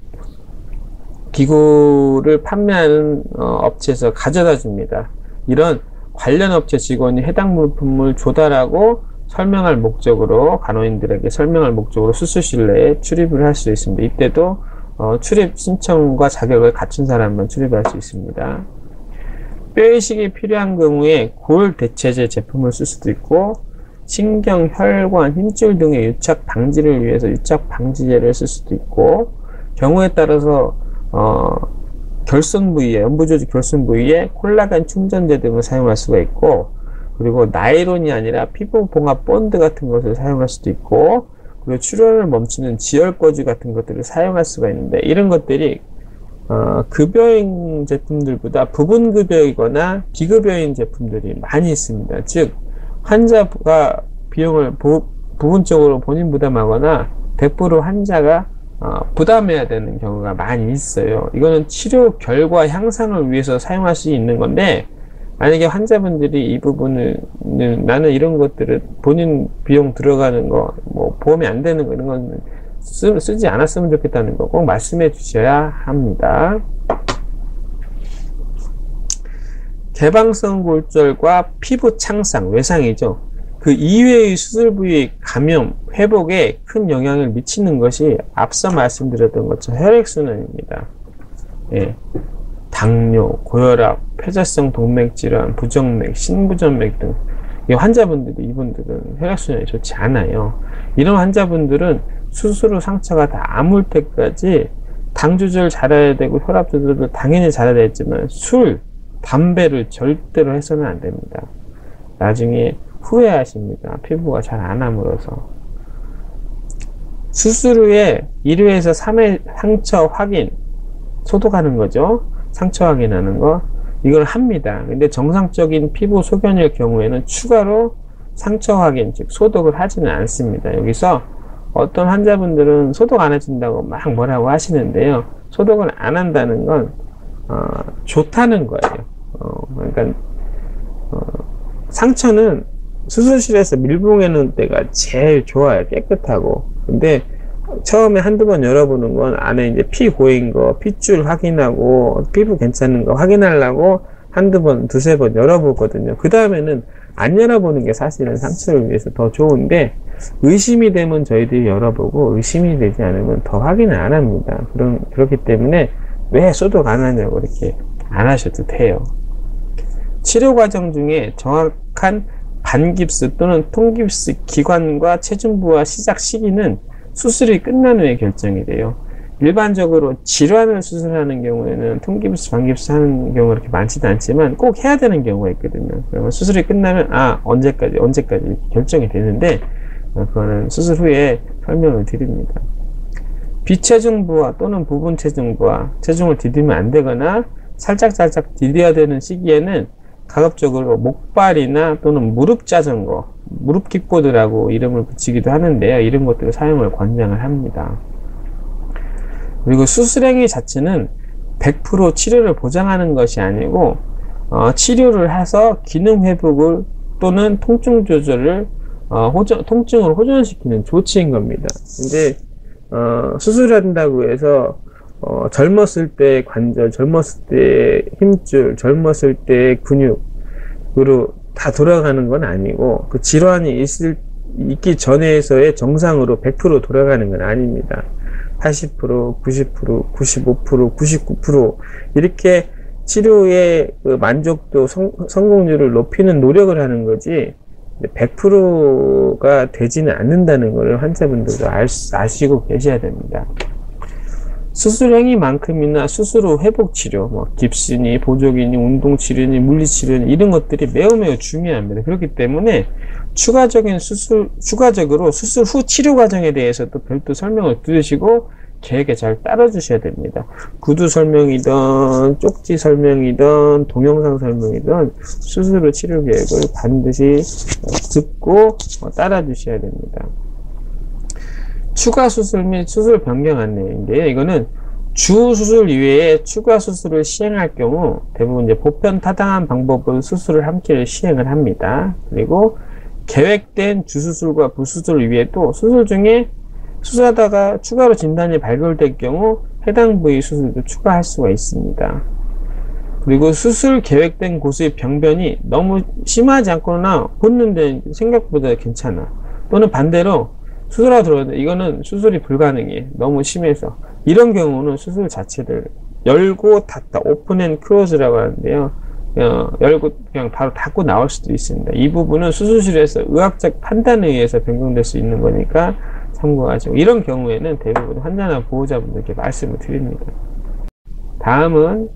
기구를 판매하는 어, 업체에서 가져다 줍니다. 이런 관련 업체 직원이 해당 물품을 조달하고 설명할 목적으로, 간호인들에게 설명할 목적으로 수술실 내에 출입을 할 수 있습니다. 이때도 어, 출입 신청과 자격을 갖춘 사람만 출입할 수 있습니다. 뼈이식이 필요한 경우에 골 대체제 제품을 쓸 수도 있고, 신경, 혈관, 힘줄 등의 유착 방지를 위해서 유착 방지제를 쓸 수도 있고, 경우에 따라서 어, 결손 부위에, 연부조직 결손 부위에 콜라겐 충전제 등을 사용할 수가 있고, 그리고 나일론이 아니라 피부 봉합 본드 같은 것을 사용할 수도 있고, 그리고 출혈을 멈추는 지혈거즈 같은 것들을 사용할 수가 있는데, 이런 것들이 어, 급여인 제품들보다 부분급여이거나 비급여인 제품들이 많이 있습니다. 즉 환자가 비용을 보, 부분적으로 본인 부담하거나 백 퍼센트 환자가 어, 부담해야 되는 경우가 많이 있어요. 이거는 치료 결과 향상을 위해서 사용할 수 있는 건데, 만약에 환자분들이 이 부분을, 나는 이런 것들을 본인 비용 들어가는 거, 뭐 보험이 안 되는 거, 이런 건 쓰, 쓰지 않았으면 좋겠다는 거 꼭 말씀해 주셔야 합니다. 개방성 골절과 피부 창상, 외상이죠. 그 이외의 수술 부위 감염, 회복에 큰 영향을 미치는 것이 앞서 말씀드렸던 것처럼 혈액순환입니다. 예. 당뇨, 고혈압, 폐쇄성 동맥질환, 부정맥, 신부전맥 등 이 환자분들이, 이분들은 혈액순환이 좋지 않아요. 이런 환자분들은 수술 후 상처가 다 아물 때까지 당 조절 잘해야 되고 혈압 조절도 당연히 잘해야 되지만 술, 담배를 절대로 해서는 안 됩니다. 나중에 후회하십니다. 피부가 잘 안 아물어서. 수술 후에 일 회에서 삼 회 상처 확인, 소독하는 거죠. 상처 확인하는 거. 이걸 합니다. 근데 정상적인 피부 소견일 경우에는 추가로 상처 확인, 즉 소독을 하지는 않습니다. 여기서 어떤 환자분들은 소독 안 해준다고 막 뭐라고 하시는데요. 소독을 안 한다는 건 어, 좋다는 거예요. 어, 그러니까 어, 상처는 수술실에서 밀봉해 놓은 때가 제일 좋아요. 깨끗하고. 근데 처음에 한두 번 열어보는 건 안에 이제 피 고인 거, 핏줄 확인하고 피부 괜찮은 거 확인하려고 한두 번, 두세 번 열어보거든요. 그 다음에는 안 열어보는 게 사실은 상처를 위해서 더 좋은데, 의심이 되면 저희들이 열어보고 의심이 되지 않으면 더 확인을 안 합니다. 그런, 그렇기 때문에 왜 소독 안 하냐고 이렇게 안 하셔도 돼요. 치료 과정 중에 정확한 반깁스 또는 통깁스 기관과 체중부와 시작 시기는 수술이 끝난 후에 결정이 돼요. 일반적으로 질환을 수술하는 경우에는 통깁스, 반깁스 하는 경우가 그렇게 많지는 않지만 꼭 해야 되는 경우가 있거든요. 그러면 수술이 끝나면 아 언제까지 언제까지 이렇게 결정이 되는데 그거는 수술 후에 설명을 드립니다. 비체중부와 또는 부분 체중부와 체중을 디디면 안 되거나 살짝살짝 디뎌야 되는 시기에는 가급적으로 목발이나 또는 무릎 자전거, 무릎 킥보드라고 이름을 붙이기도 하는데요. 이런 것들을 사용을 권장을 합니다. 그리고 수술 행위 자체는 백 퍼센트 치료를 보장하는 것이 아니고 어, 치료를 해서 기능 회복을 또는 통증 조절을 어, 호전, 통증을 호전시키는 조치인 겁니다. 근데 어, 수술한다고 해서 어, 젊었을 때 관절, 젊었을 때 힘줄, 젊었을 때 근육으로 다 돌아가는 건 아니고 그 질환이 있을, 있기 전에서의 정상으로 백 퍼센트 돌아가는 건 아닙니다. 팔십 퍼센트, 구십 퍼센트, 구십오 퍼센트, 구십구 퍼센트 이렇게 치료의 그 만족도, 성, 성공률을 높이는 노력을 하는 거지 백 퍼센트가 되지는 않는다는 것을 환자분들도 알, 아시고 계셔야 됩니다. 수술 행위만큼이나 수술 후 회복 치료, 뭐 깁스니, 보조기니, 운동 치료니, 물리 치료니 이런 것들이 매우 매우 중요합니다. 그렇기 때문에 추가적인 수술, 추가적으로 수술 후 치료 과정에 대해서도 별도 설명을 들으시고 계획에 잘 따라주셔야 됩니다. 구두 설명이든 쪽지 설명이든 동영상 설명이든 수술 후 치료 계획을 반드시 듣고 따라주셔야 됩니다. 추가 수술 및 수술 변경 안내인데요. 이거는 주 수술 이외에 추가 수술을 시행할 경우 대부분 이제 보편 타당한 방법으로 수술을 함께 시행을 합니다. 그리고 계획된 주수술과 부수술 이외에도 수술 중에 수술하다가 추가로 진단이 발견될 경우 해당 부위 수술도 추가할 수가 있습니다. 그리고 수술 계획된 곳의 병변이 너무 심하지 않거나 붓는데 생각보다 괜찮아. 또는 반대로 수술하고 들어오는데 이거는 수술이 불가능해. 너무 심해서. 이런 경우는 수술 자체를 열고 닫다, 오픈 앤 클로즈라고 하는데요. 어, 열고 그냥 바로 닫고 나올 수도 있습니다. 이 부분은 수술실에서 의학적 판단에 의해서 변경될 수 있는 거니까 참고하시고, 이런 경우에는 대부분 환자나 보호자분들께 말씀을 드립니다. 다음은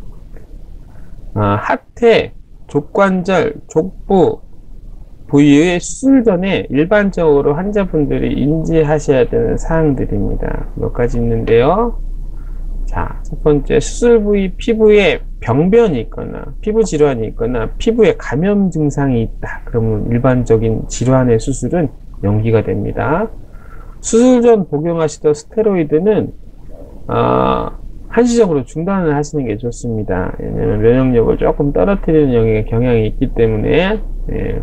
어, 하태, 족관절, 족부 부위의 수술 전에 일반적으로 환자분들이 인지하셔야 되는 사항들입니다. 몇 가지 있는데요. 자, 첫 번째, 수술 부위 피부에 병변이 있거나 피부 질환이 있거나 피부에 감염 증상이 있다. 그러면 일반적인 질환의 수술은 연기가 됩니다. 수술 전 복용하시던 스테로이드는 어, 한시적으로 중단을 하시는 게 좋습니다. 왜냐하면 면역력을 조금 떨어뜨리는 경향이 있기 때문에. 예.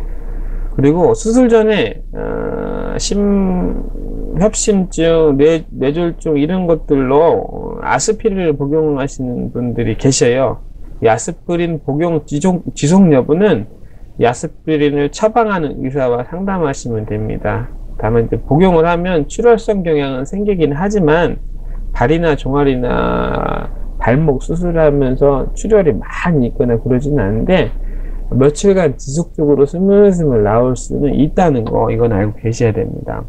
그리고 수술 전에 어, 심, 협심증, 뇌, 뇌졸중 이런 것들로 아스피린을 복용하시는 분들이 계셔요. 이 아스피린 복용 지속, 지속 여부는 이 아스피린을 처방하는 의사와 상담하시면 됩니다. 다만 이제 복용을 하면 출혈성 경향은 생기긴 하지만 발이나 종아리나 발목 수술하면서 출혈이 많이 있거나 그러지는 않은데 며칠간 지속적으로 스물스물 나올 수는 있다는 거, 이건 알고 계셔야 됩니다.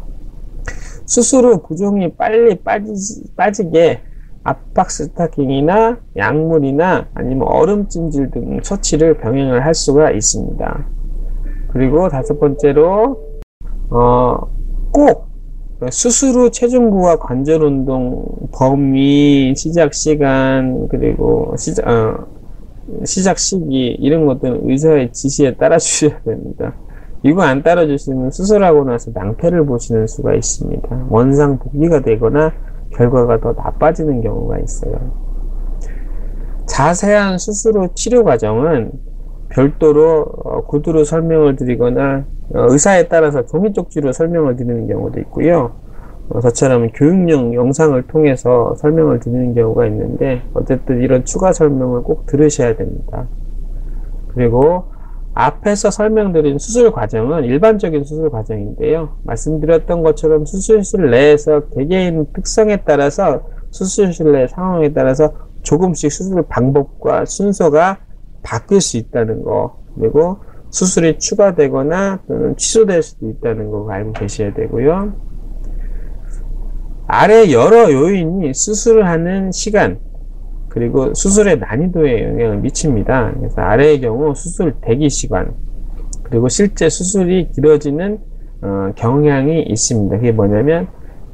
수술 후 부종이 빨리 빠지, 빠지게 압박 스타킹이나 약물이나 아니면 얼음 찜질 등 처치를 병행을 할 수가 있습니다. 그리고 다섯 번째로 어, 꼭 수술 후 체중 부하 관절 운동 범위, 시작 시간, 그리고 시작, 어, 시작 시기 이런 것들은 의사의 지시에 따라 주셔야 됩니다. 이거 안 따라 주시면 수술하고 나서 낭패를 보시는 수가 있습니다. 원상 복귀가 되거나 결과가 더 나빠지는 경우가 있어요. 자세한 수술 후 치료 과정은 별도로 구두로 설명을 드리거나 의사에 따라서 종이 쪽지로 설명을 드리는 경우도 있고요. 저처럼 교육용 영상을 통해서 설명을 드리는 경우가 있는데, 어쨌든 이런 추가 설명을 꼭 들으셔야 됩니다. 그리고 앞에서 설명드린 수술 과정은 일반적인 수술 과정인데요. 말씀드렸던 것처럼 수술실 내에서 개개인 특성에 따라서 수술실 내 상황에 따라서 조금씩 수술 방법과 순서가 바뀔 수 있다는 거, 그리고 수술이 추가되거나 또는 취소될 수도 있다는 거 알고 계셔야 되고요. 아래 여러 요인이 수술을 하는 시간 그리고 수술의 난이도에 영향을 미칩니다. 그래서 아래의 경우 수술 대기 시간 그리고 실제 수술이 길어지는 어, 경향이 있습니다. 그게 뭐냐면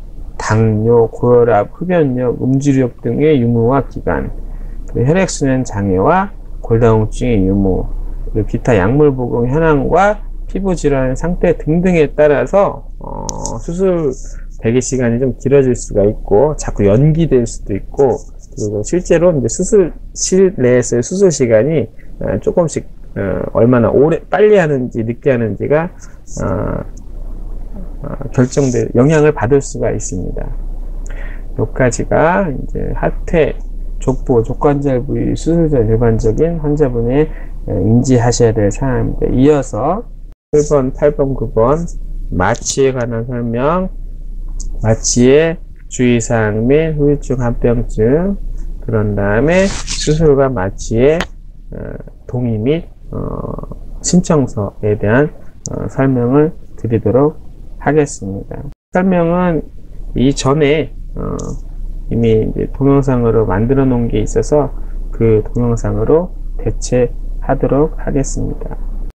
당뇨, 고혈압, 흡연력, 음주력 등의 유무와 기간, 혈액순환 장애와 골다공증의 유무, 그리고 기타 약물 복용 현황과 피부 질환 상태 등등에 따라서 어, 수술 대기 시간이 좀 길어질 수가 있고 자꾸 연기될 수도 있고, 그리고 실제로 이제 수술실 내에서의 수술 시간이 어, 조금씩 어, 얼마나 오래 빨리 하는지 늦게 하는지가 어, 어, 결정될 영향을 받을 수가 있습니다. 여기까지가 이제 하태, 족보, 족관절 부위 수술 전 일반적인 환자분의 인지하셔야 될 사항입니다. 이어서 칠 번, 팔 번, 구 번 마취에 관한 설명, 마취의 주의사항 및 후유증 합병증, 그런 다음에 수술과 마취의 어, 동의 및 어, 신청서에 대한 어, 설명을 드리도록 하겠습니다. 설명은 이전에 어, 이미 이제 동영상으로 만들어 놓은 게 있어서 그 동영상으로 대체하도록 하겠습니다.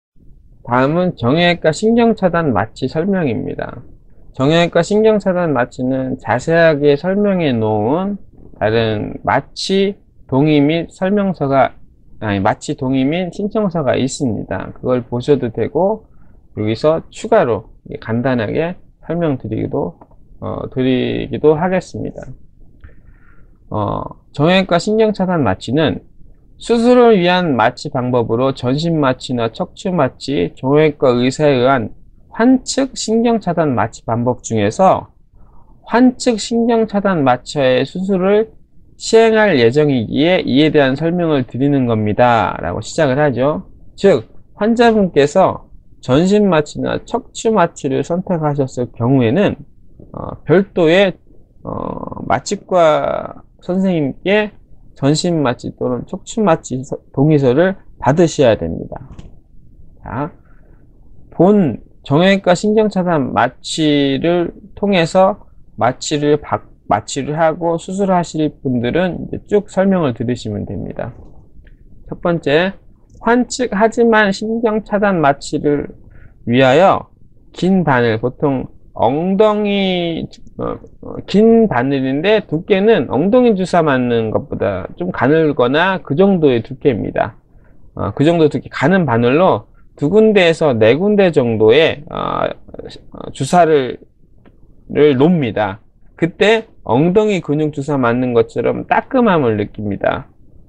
다음은 정형외과 신경차단 마취 설명입니다. 정형외과 신경차단 마취는 자세하게 설명해 놓은 다른 마취 동의 및 설명서가 아니 마취 동의 및 신청서가 있습니다. 그걸 보셔도 되고, 여기서 추가로 간단하게 설명드리기도 어, 드리기도 하겠습니다. 어, 정형외과 신경차단 마취는 수술을 위한 마취 방법으로 전신 마취나 척추 마취, 정형외과 의사에 의한 환측 신경차단 마취 방법 중에서 환측 신경차단 마취의 수술을 시행할 예정이기에 이에 대한 설명을 드리는 겁니다 라고 시작을 하죠. 즉 환자분께서 전신 마취나 척추 마취를 선택하셨을 경우에는 어, 별도의 어, 마취과 선생님께 전신 마취 또는 척추 마취 동의서를 받으셔야 됩니다. 자, 본 정형외과 신경차단 마취를 통해서 마취를 받, 마취를 하고 수술하실 분들은 이제 쭉 설명을 들으시면 됩니다. 첫 번째, 환측하지만 신경차단 마취를 위하여 긴 바늘, 보통 엉덩이 어, 어, 긴 바늘인데 두께는 엉덩이 주사 맞는 것보다 좀 가늘거나 그 정도의 두께입니다. 어, 그 정도 두께 가는 바늘로 두 군데에서 네 군데 정도의 어, 주사를 를 놓습니다. 그때 엉덩이 근육 주사 맞는 것처럼 따끔함을 느낍니다.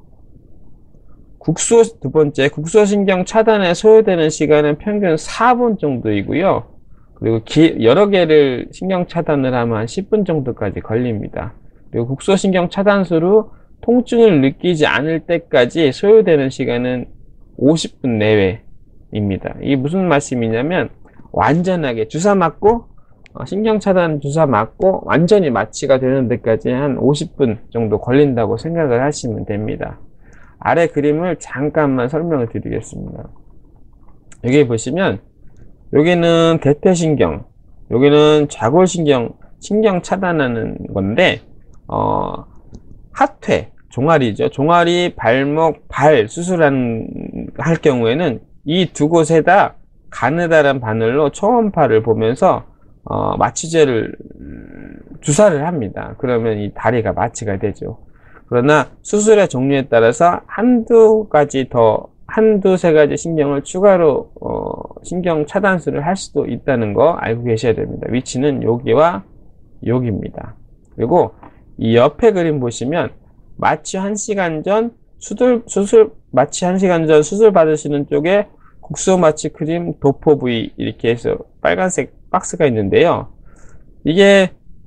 국소, 두 번째, 국소신경 차단에 소요되는 시간은 평균 사 분 정도이고요. 그리고 기, 여러 개를 신경 차단을 하면 한 십 분 정도까지 걸립니다. 그리고 국소신경 차단수로 통증을 느끼지 않을 때까지 소요되는 시간은 오십 분 내외입니다. 이게 무슨 말씀이냐면, 완전하게 주사 맞고 신경 차단 주사 맞고 완전히 마취가 되는 데까지 한 오십 분 정도 걸린다고 생각을 하시면 됩니다. 아래 그림을 잠깐만 설명을 드리겠습니다. 여기 보시면 여기는 대퇴신경, 여기는 좌골신경, 신경 차단하는 건데 어, 하퇴, 종아리죠. 종아리, 발목, 발 수술한 할 경우에는 이 두 곳에다 가느다란 바늘로 초음파를 보면서 어, 마취제를 주사를 합니다. 그러면 이 다리가 마취가 되죠. 그러나 수술의 종류에 따라서 한두 가지 더, 한두 세 가지 신경을 추가로 어, 신경 차단술을 할 수도 있다는 거 알고 계셔야 됩니다. 위치는 여기와 여기입니다. 그리고 이 옆에 그림 보시면 마취 한 시간 전 수술, 수술 마취 한 시간 전 수술 받으시는 쪽에 국소 마취 크림 도포 부위 이렇게 해서 빨간색 박스가 있는데요. 이게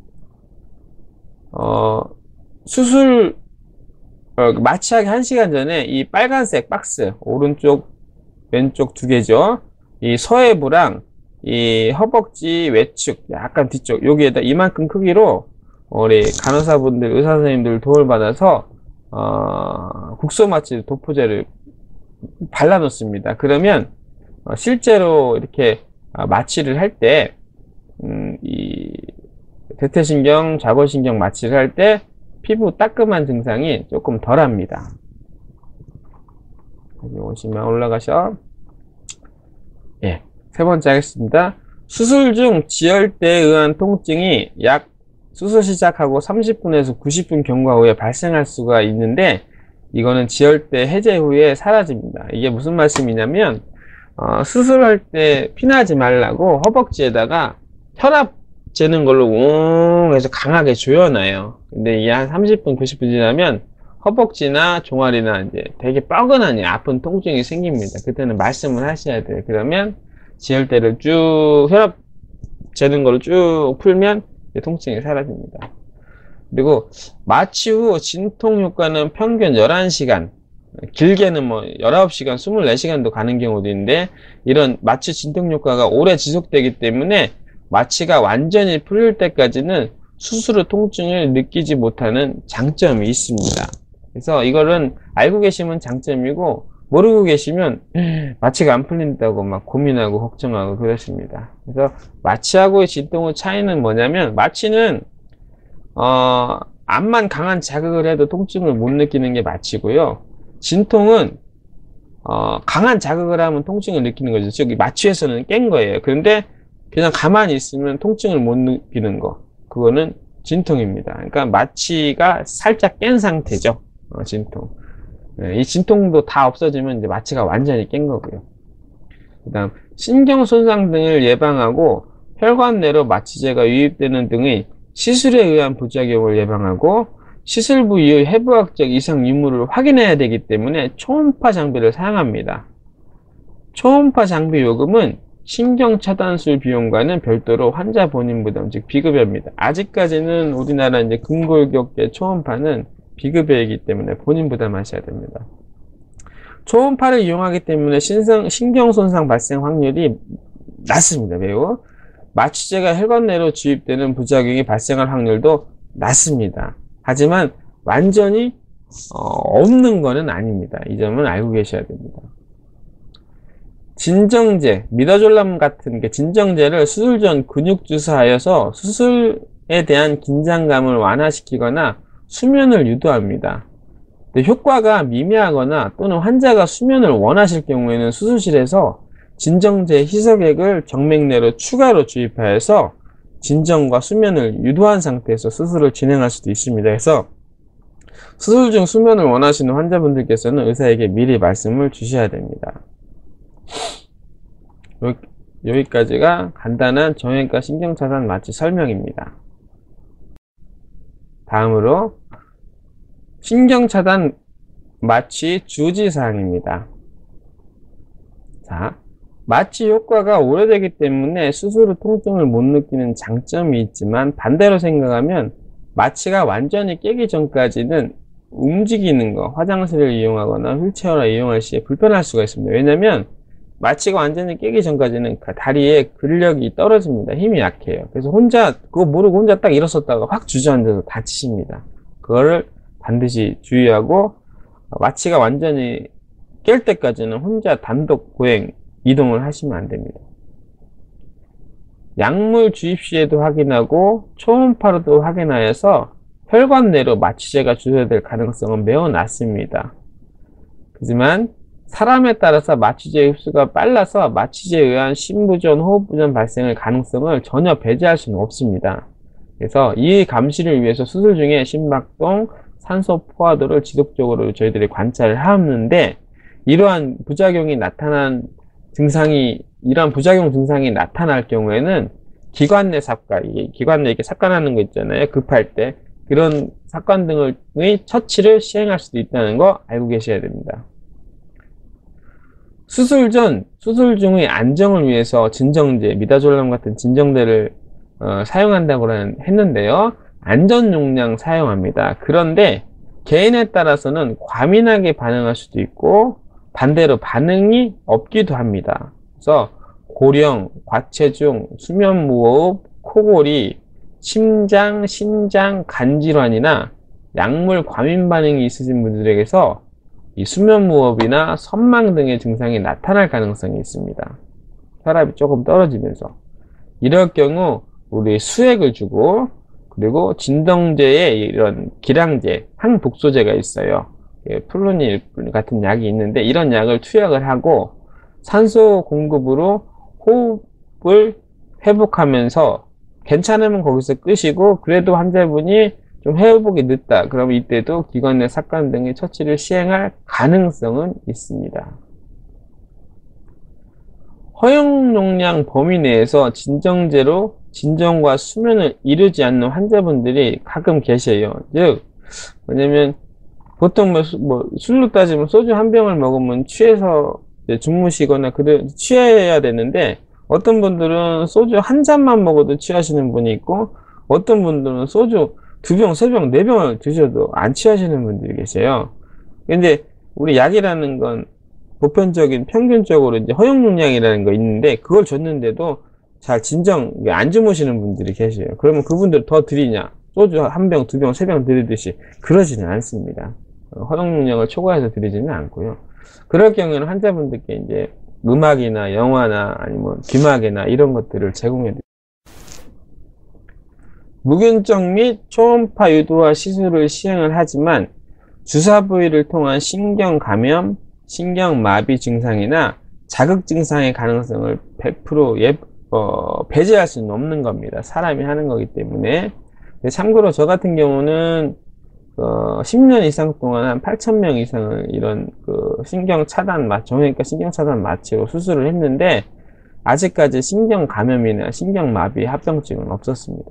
어, 수술 어, 마취하기 한 시간 전에 이 빨간색 박스 오른쪽 왼쪽 두 개죠. 이 서해부랑 이 허벅지 외측 약간 뒤쪽 여기에다 이만큼 크기로 우리 간호사분들 의사선생님들 도움을 받아서 어, 국소 마취 도포제를 발라 놓습니다. 그러면 어, 실제로 이렇게 어, 마취를 할 때 음, 이 대퇴신경, 좌골신경 마취를 할 때 피부 따끔한 증상이 조금 덜합니다. 여기 오시면 올라가셔. 예, 세 번째 하겠습니다. 수술 중 지혈대에 의한 통증이 약 수술 시작하고 삼십 분에서 구십 분 경과 후에 발생할 수가 있는데 이거는 지혈대 해제 후에 사라집니다. 이게 무슨 말씀이냐면 어, 수술할 때 피나지 말라고 허벅지에다가 혈압 재는 걸로 웅 해서 강하게 조여놔요. 근데 이게 한 삼십 분, 구십 분 지나면 허벅지나 종아리나 이제 되게 뻐근한 아픈 통증이 생깁니다. 그때는 말씀을 하셔야 돼요. 그러면 지혈대를 쭉 혈압 재는 걸로 쭉 풀면 통증이 사라집니다. 그리고 마취 후 진통 효과는 평균 열한 시간, 길게는 뭐 열아홉 시간, 이십사 시간도 가는 경우도 있는데 이런 마취 진통 효과가 오래 지속되기 때문에 마취가 완전히 풀릴 때까지는 수술 후 통증을 느끼지 못하는 장점이 있습니다. 그래서 이거는 알고 계시면 장점이고 모르고 계시면 마취가 안 풀린다고 막 고민하고 걱정하고 그렇습니다. 그래서 마취하고의 진통의 차이는 뭐냐면 마취는 어, 암만 강한 자극을 해도 통증을 못 느끼는 게 마취고요. 진통은 어, 강한 자극을 하면 통증을 느끼는 거죠. 즉 마취에서는 깬 거예요. 그런데 그냥 가만히 있으면 통증을 못 느끼는 거, 그거는 진통입니다. 그러니까 마취가 살짝 깬 상태죠. 어, 진통. 이 진통도 다 없어지면 이제 마취가 완전히 깬 거고요. 그 다음 신경 손상 등을 예방하고 혈관 내로 마취제가 유입되는 등의 시술에 의한 부작용을 예방하고 시술부 이후 해부학적 이상 유무를 확인해야 되기 때문에 초음파 장비를 사용합니다. 초음파 장비 요금은 신경차단술 비용과는 별도로 환자 본인 부담, 즉 비급여입니다. 아직까지는 우리나라 이제 근골격계 초음파는 비급여이기 때문에 본인 부담하셔야 됩니다. 초음파를 이용하기 때문에 신성, 신경손상 발생 확률이 낮습니다. 매우. 마취제가 혈관 내로 주입되는 부작용이 발생할 확률도 낮습니다. 하지만 완전히 어, 없는 것은 아닙니다. 이 점은 알고 계셔야 됩니다. 진정제, 미다졸람 같은 게 진정제를 수술 전 근육 주사하여서 수술에 대한 긴장감을 완화시키거나 수면을 유도합니다. 효과가 미미하거나 또는 환자가 수면을 원하실 경우에는 수술실에서 진정제 희석액을 정맥 내로 추가로 주입하여서 진정과 수면을 유도한 상태에서 수술을 진행할 수도 있습니다. 그래서 수술 중 수면을 원하시는 환자분들께서는 의사에게 미리 말씀을 주셔야 됩니다. 여기, 여기까지가 간단한 정형외과 신경차단 마취 설명입니다. 다음으로 신경차단 마취 주지사항입니다. 자, 마취 효과가 오래되기 때문에 수술 후 통증을 못 느끼는 장점이 있지만 반대로 생각하면 마취가 완전히 깨기 전까지는 움직이는 거, 화장실을 이용하거나 휠체어를 이용할 시에 불편할 수가 있습니다. 왜냐면 마취가 완전히 깨기 전까지는 다리에 근력이 떨어집니다. 힘이 약해요. 그래서 혼자 그거 모르고 혼자 딱 일어섰다가 확 주저앉아서 다치십니다. 그거를 반드시 주의하고 마취가 완전히 깰 때까지는 혼자 단독 보행 이동을 하시면 안 됩니다. 약물 주입 시에도 확인하고 초음파로도 확인하여서 혈관 내로 마취제가 주사될 가능성은 매우 낮습니다. 하지만 사람에 따라서 마취제 흡수가 빨라서 마취제에 의한 심부전, 호흡부전 발생의 가능성을 전혀 배제할 수는 없습니다. 그래서 이 감시를 위해서 수술 중에 심박동, 산소 포화도를 지속적으로 저희들이 관찰을 하는데, 이러한 부작용이 나타난 증상이, 이러한 부작용 증상이 나타날 경우에는 기관 내 삽관, 이게 기관 내에 이렇게 삽관하는 거 있잖아요. 급할 때. 그런 삽관 등의 처치를 시행할 수도 있다는 거 알고 계셔야 됩니다. 수술 전, 수술 중의 안정을 위해서 진정제, 미다졸람 같은 진정제를 어, 사용한다고 했는데요. 안전 용량 사용합니다. 그런데 개인에 따라서는 과민하게 반응할 수도 있고 반대로 반응이 없기도 합니다. 그래서 고령, 과체중, 수면무호흡, 코골이, 심장, 신장, 간질환이나 약물 과민 반응이 있으신 분들에게서 이 수면무호흡이나 선망 등의 증상이 나타날 가능성이 있습니다. 혈압이 조금 떨어지면서. 이럴 경우 우리 수액을 주고, 그리고 진정제에 이런 기량제, 항독소제가 있어요. 플루닐 같은 약이 있는데 이런 약을 투약을 하고 산소 공급으로 호흡을 회복하면서 괜찮으면 거기서 끄시고, 그래도 환자분이 좀 회복이 늦다 그러면 이때도 기관 내 삽관 등의 처치를 시행할 가능성은 있습니다. 허용 용량 범위 내에서 진정제로 진정과 수면을 이루지 않는 환자분들이 가끔 계셔요. 즉 뭐냐면 보통 뭐, 뭐 술로 따지면 소주 한 병을 먹으면 취해서 주무시거나 그래 취해야 되는데, 어떤 분들은 소주 한 잔만 먹어도 취하시는 분이 있고, 어떤 분들은 소주 두 병, 세 병, 네 병을 드셔도 안 취하시는 분들이 계세요. 근데 우리 약이라는 건 보편적인 평균적으로 이제 허용 용량이라는 거 있는데, 그걸 줬는데도 잘 진정 안 주무시는 분들이 계세요. 그러면 그분들 더 드리냐? 소주 한 병, 두 병, 세 병 드리듯이 그러지는 않습니다. 허용 용량을 초과해서 드리지는 않고요. 그럴 경우에는 환자분들께 이제 음악이나 영화나 아니면 귀마개나 이런 것들을 제공해 드립니다. 무균적 및 초음파 유도화 시술을 시행을 하지만 주사 부위를 통한 신경 감염, 신경 마비 증상이나 자극 증상의 가능성을 백 퍼센트 예, 어, 배제할 수는 없는 겁니다. 사람이 하는 거기 때문에. 참고로 저 같은 경우는 어, 십 년 이상 동안 한 팔천 명 이상을 이런 그 신경 차단 마, 정형외과 신경 차단 마취로 수술을 했는데 아직까지 신경 감염이나 신경 마비 합병증은 없었습니다.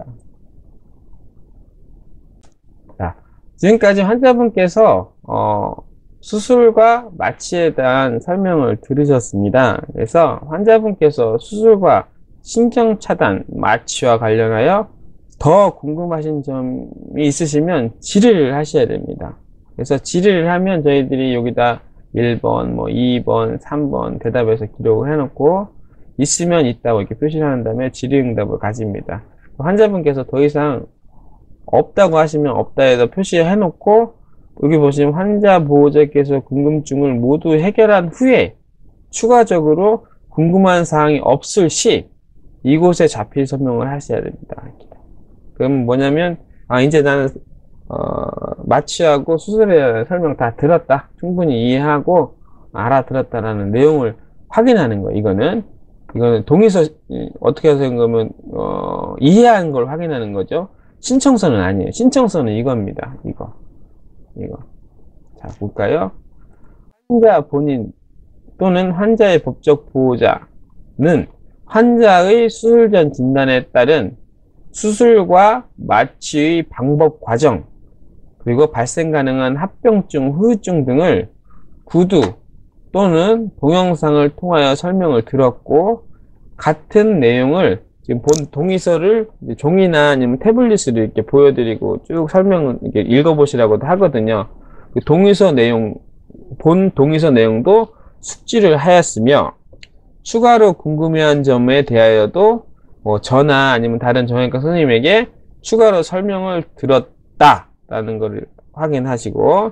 자, 지금까지 환자분께서 어, 수술과 마취에 대한 설명을 들으셨습니다. 그래서 환자분께서 수술과 신경 차단 마취와 관련하여 더 궁금하신 점이 있으시면 질의를 하셔야 됩니다. 그래서 질의를 하면 저희들이 여기다 일 번, 뭐 이 번, 삼 번 대답해서 기록을 해놓고 있으면 있다고 이렇게 표시를 한 다음에 질의응답을 가집니다. 환자분께서 더 이상 없다고 하시면 없다에다 표시해 놓고, 여기 보시면 환자 보호자께서 궁금증을 모두 해결한 후에 추가적으로 궁금한 사항이 없을 시 이곳에 자필 설명을 하셔야 됩니다. 그럼 뭐냐면, 아, 이제 나는, 어, 마취하고 수술에 설명 다 들었다. 충분히 이해하고 알아들었다라는 내용을 확인하는 거예요. 이거는. 이거는 동의서, 어떻게 하는 거면, 어, 이해한 걸 확인하는 거죠. 신청서는 아니에요. 신청서는 이겁니다. 이거. 이거. 자, 볼까요? 환자 본인 또는 환자의 법적 보호자는 환자의 수술 전 진단에 따른 수술과 마취의 방법 과정, 그리고 발생 가능한 합병증, 후유증 등을 구두 또는 동영상을 통하여 설명을 들었고, 같은 내용을 지금 본 동의서를 종이나 아니면 태블릿으로 이렇게 보여드리고 쭉 설명을 이렇게 읽어보시라고도 하거든요. 그 동의서 내용, 본 동의서 내용도 숙지를 하였으며, 추가로 궁금해한 점에 대하여도 뭐 저나 아니면 다른 정형외과 선생님에게 추가로 설명을 들었다라는 것을 확인하시고,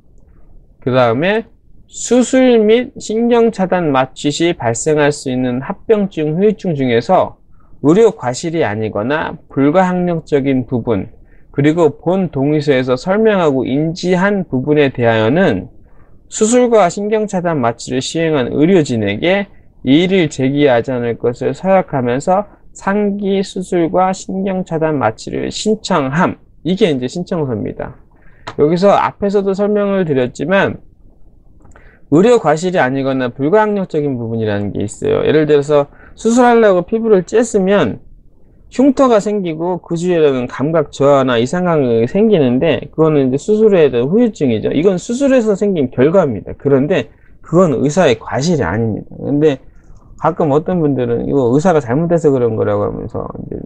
그 다음에 수술 및 신경차단 마취 시 발생할 수 있는 합병증, 후유증 중에서 의료 과실이 아니거나 불가항력적인 부분, 그리고 본 동의서에서 설명하고 인지한 부분에 대하여는 수술과 신경차단 마취를 시행한 의료진에게 이의를 제기하지 않을 것을 서약하면서 상기 수술과 신경차단 마취를 신청함. 이게 이제 신청서입니다. 여기서 앞에서도 설명을 드렸지만 의료 과실이 아니거나 불가항력적인 부분이라는 게 있어요. 예를 들어서 수술하려고 피부를 쬐으면 흉터가 생기고 그 주위에는 감각 저하나 이상감이 생기는데 그거는 이제 수술에 대한 후유증이죠. 이건 수술에서 생긴 결과입니다. 그런데 그건 의사의 과실이 아닙니다. 근데 가끔 어떤 분들은 이거 의사가 잘못해서 그런 거라고 하면서 이제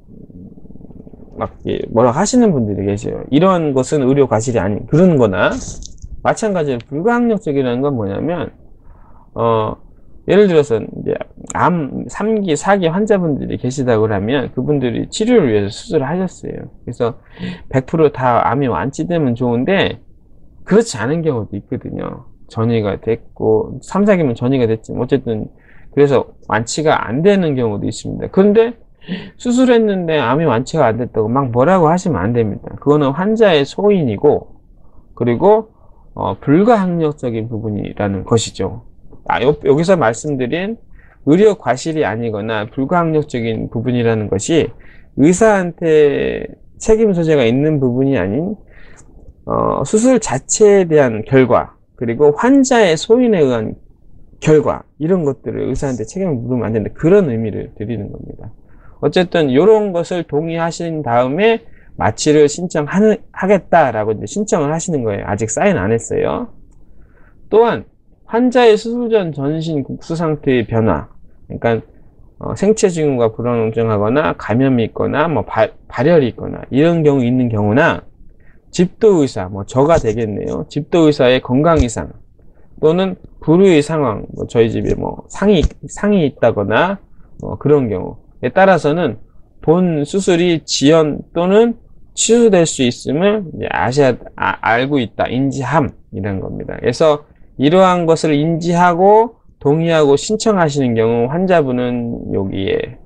막 뭐라고 하시는 분들이 계세요. 이런 것은 의료 과실이 아닌 그런 거나 마찬가지로 불가항력적이라는 건 뭐냐면 어 예를 들어서 이제 암 삼 기, 사 기 환자분들이 계시다고 하면 그분들이 치료를 위해서 수술을 하셨어요. 그래서 백 퍼센트 다 암이 완치되면 좋은데 그렇지 않은 경우도 있거든요. 전이가 됐고 삼, 사 기면 전이가 됐지만 어쨌든 그래서 완치가 안 되는 경우도 있습니다. 그런데 수술했는데 암이 완치가 안 됐다고 막 뭐라고 하시면 안 됩니다. 그거는 환자의 소인이고 그리고 어, 불가항력적인 부분이라는 것이죠. 아, 여, 여기서 말씀드린 의료 과실이 아니거나 불가항력적인 부분이라는 것이 의사한테 책임 소재가 있는 부분이 아닌 어, 수술 자체에 대한 결과 그리고 환자의 소인에 의한 결과 이런 것들을 의사한테 책임을 물으면 안 되는데 그런 의미를 드리는 겁니다. 어쨌든 이런 것을 동의하신 다음에 마취를 신청하겠다라고 이제 신청을 하시는 거예요. 아직 사인 안 했어요. 또한 환자의 수술 전 전신 국수 상태의 변화, 그러니까 어, 생체 징후가 불안정하거나 감염이 있거나 뭐 바, 발열이 있거나 이런 경우 있는 경우나 집도 의사, 뭐 저가 되겠네요. 집도 의사의 건강 이상 또는 불의의 상황, 뭐 저희 집에 뭐 상이 상이 있다거나 뭐 그런 경우에 따라서는 본 수술이 지연 또는 취소될 수 있음을 아셔야, 아, 알고 있다, 인지함 이런 겁니다. 그래서 이러한 것을 인지하고 동의하고 신청하시는 경우 환자분은 여기에,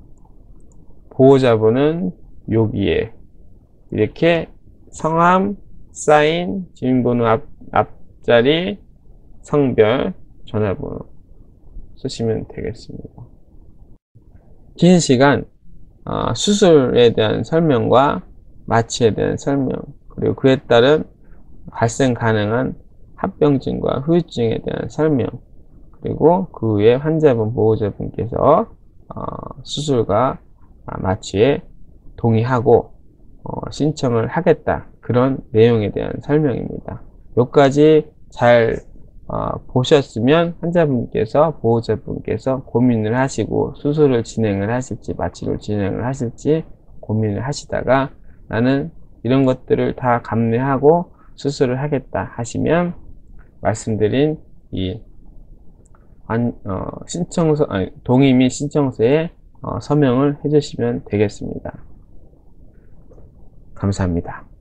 보호자분은 여기에 이렇게 성함, 사인, 주민번호 앞, 앞자리, 성별, 전화번호 쓰시면 되겠습니다. 긴 시간 어, 수술에 대한 설명과 마취에 대한 설명 그리고 그에 따른 발생 가능한 합병증과 후유증에 대한 설명 그리고 그 후에 환자분 보호자분께서 어, 수술과 마취에 동의하고 어, 신청을 하겠다 그런 내용에 대한 설명입니다. 여기까지 잘 어, 보셨으면 환자분께서 보호자분께서 고민을 하시고 수술을 진행을 하실지 마취를 진행을 하실지 고민을 하시다가 나는 이런 것들을 다 감내하고 수술을 하겠다 하시면 말씀드린 이 안, 어, 신청서 아니, 동의 및 신청서에 어, 서명을 해주시면 되겠습니다. 감사합니다.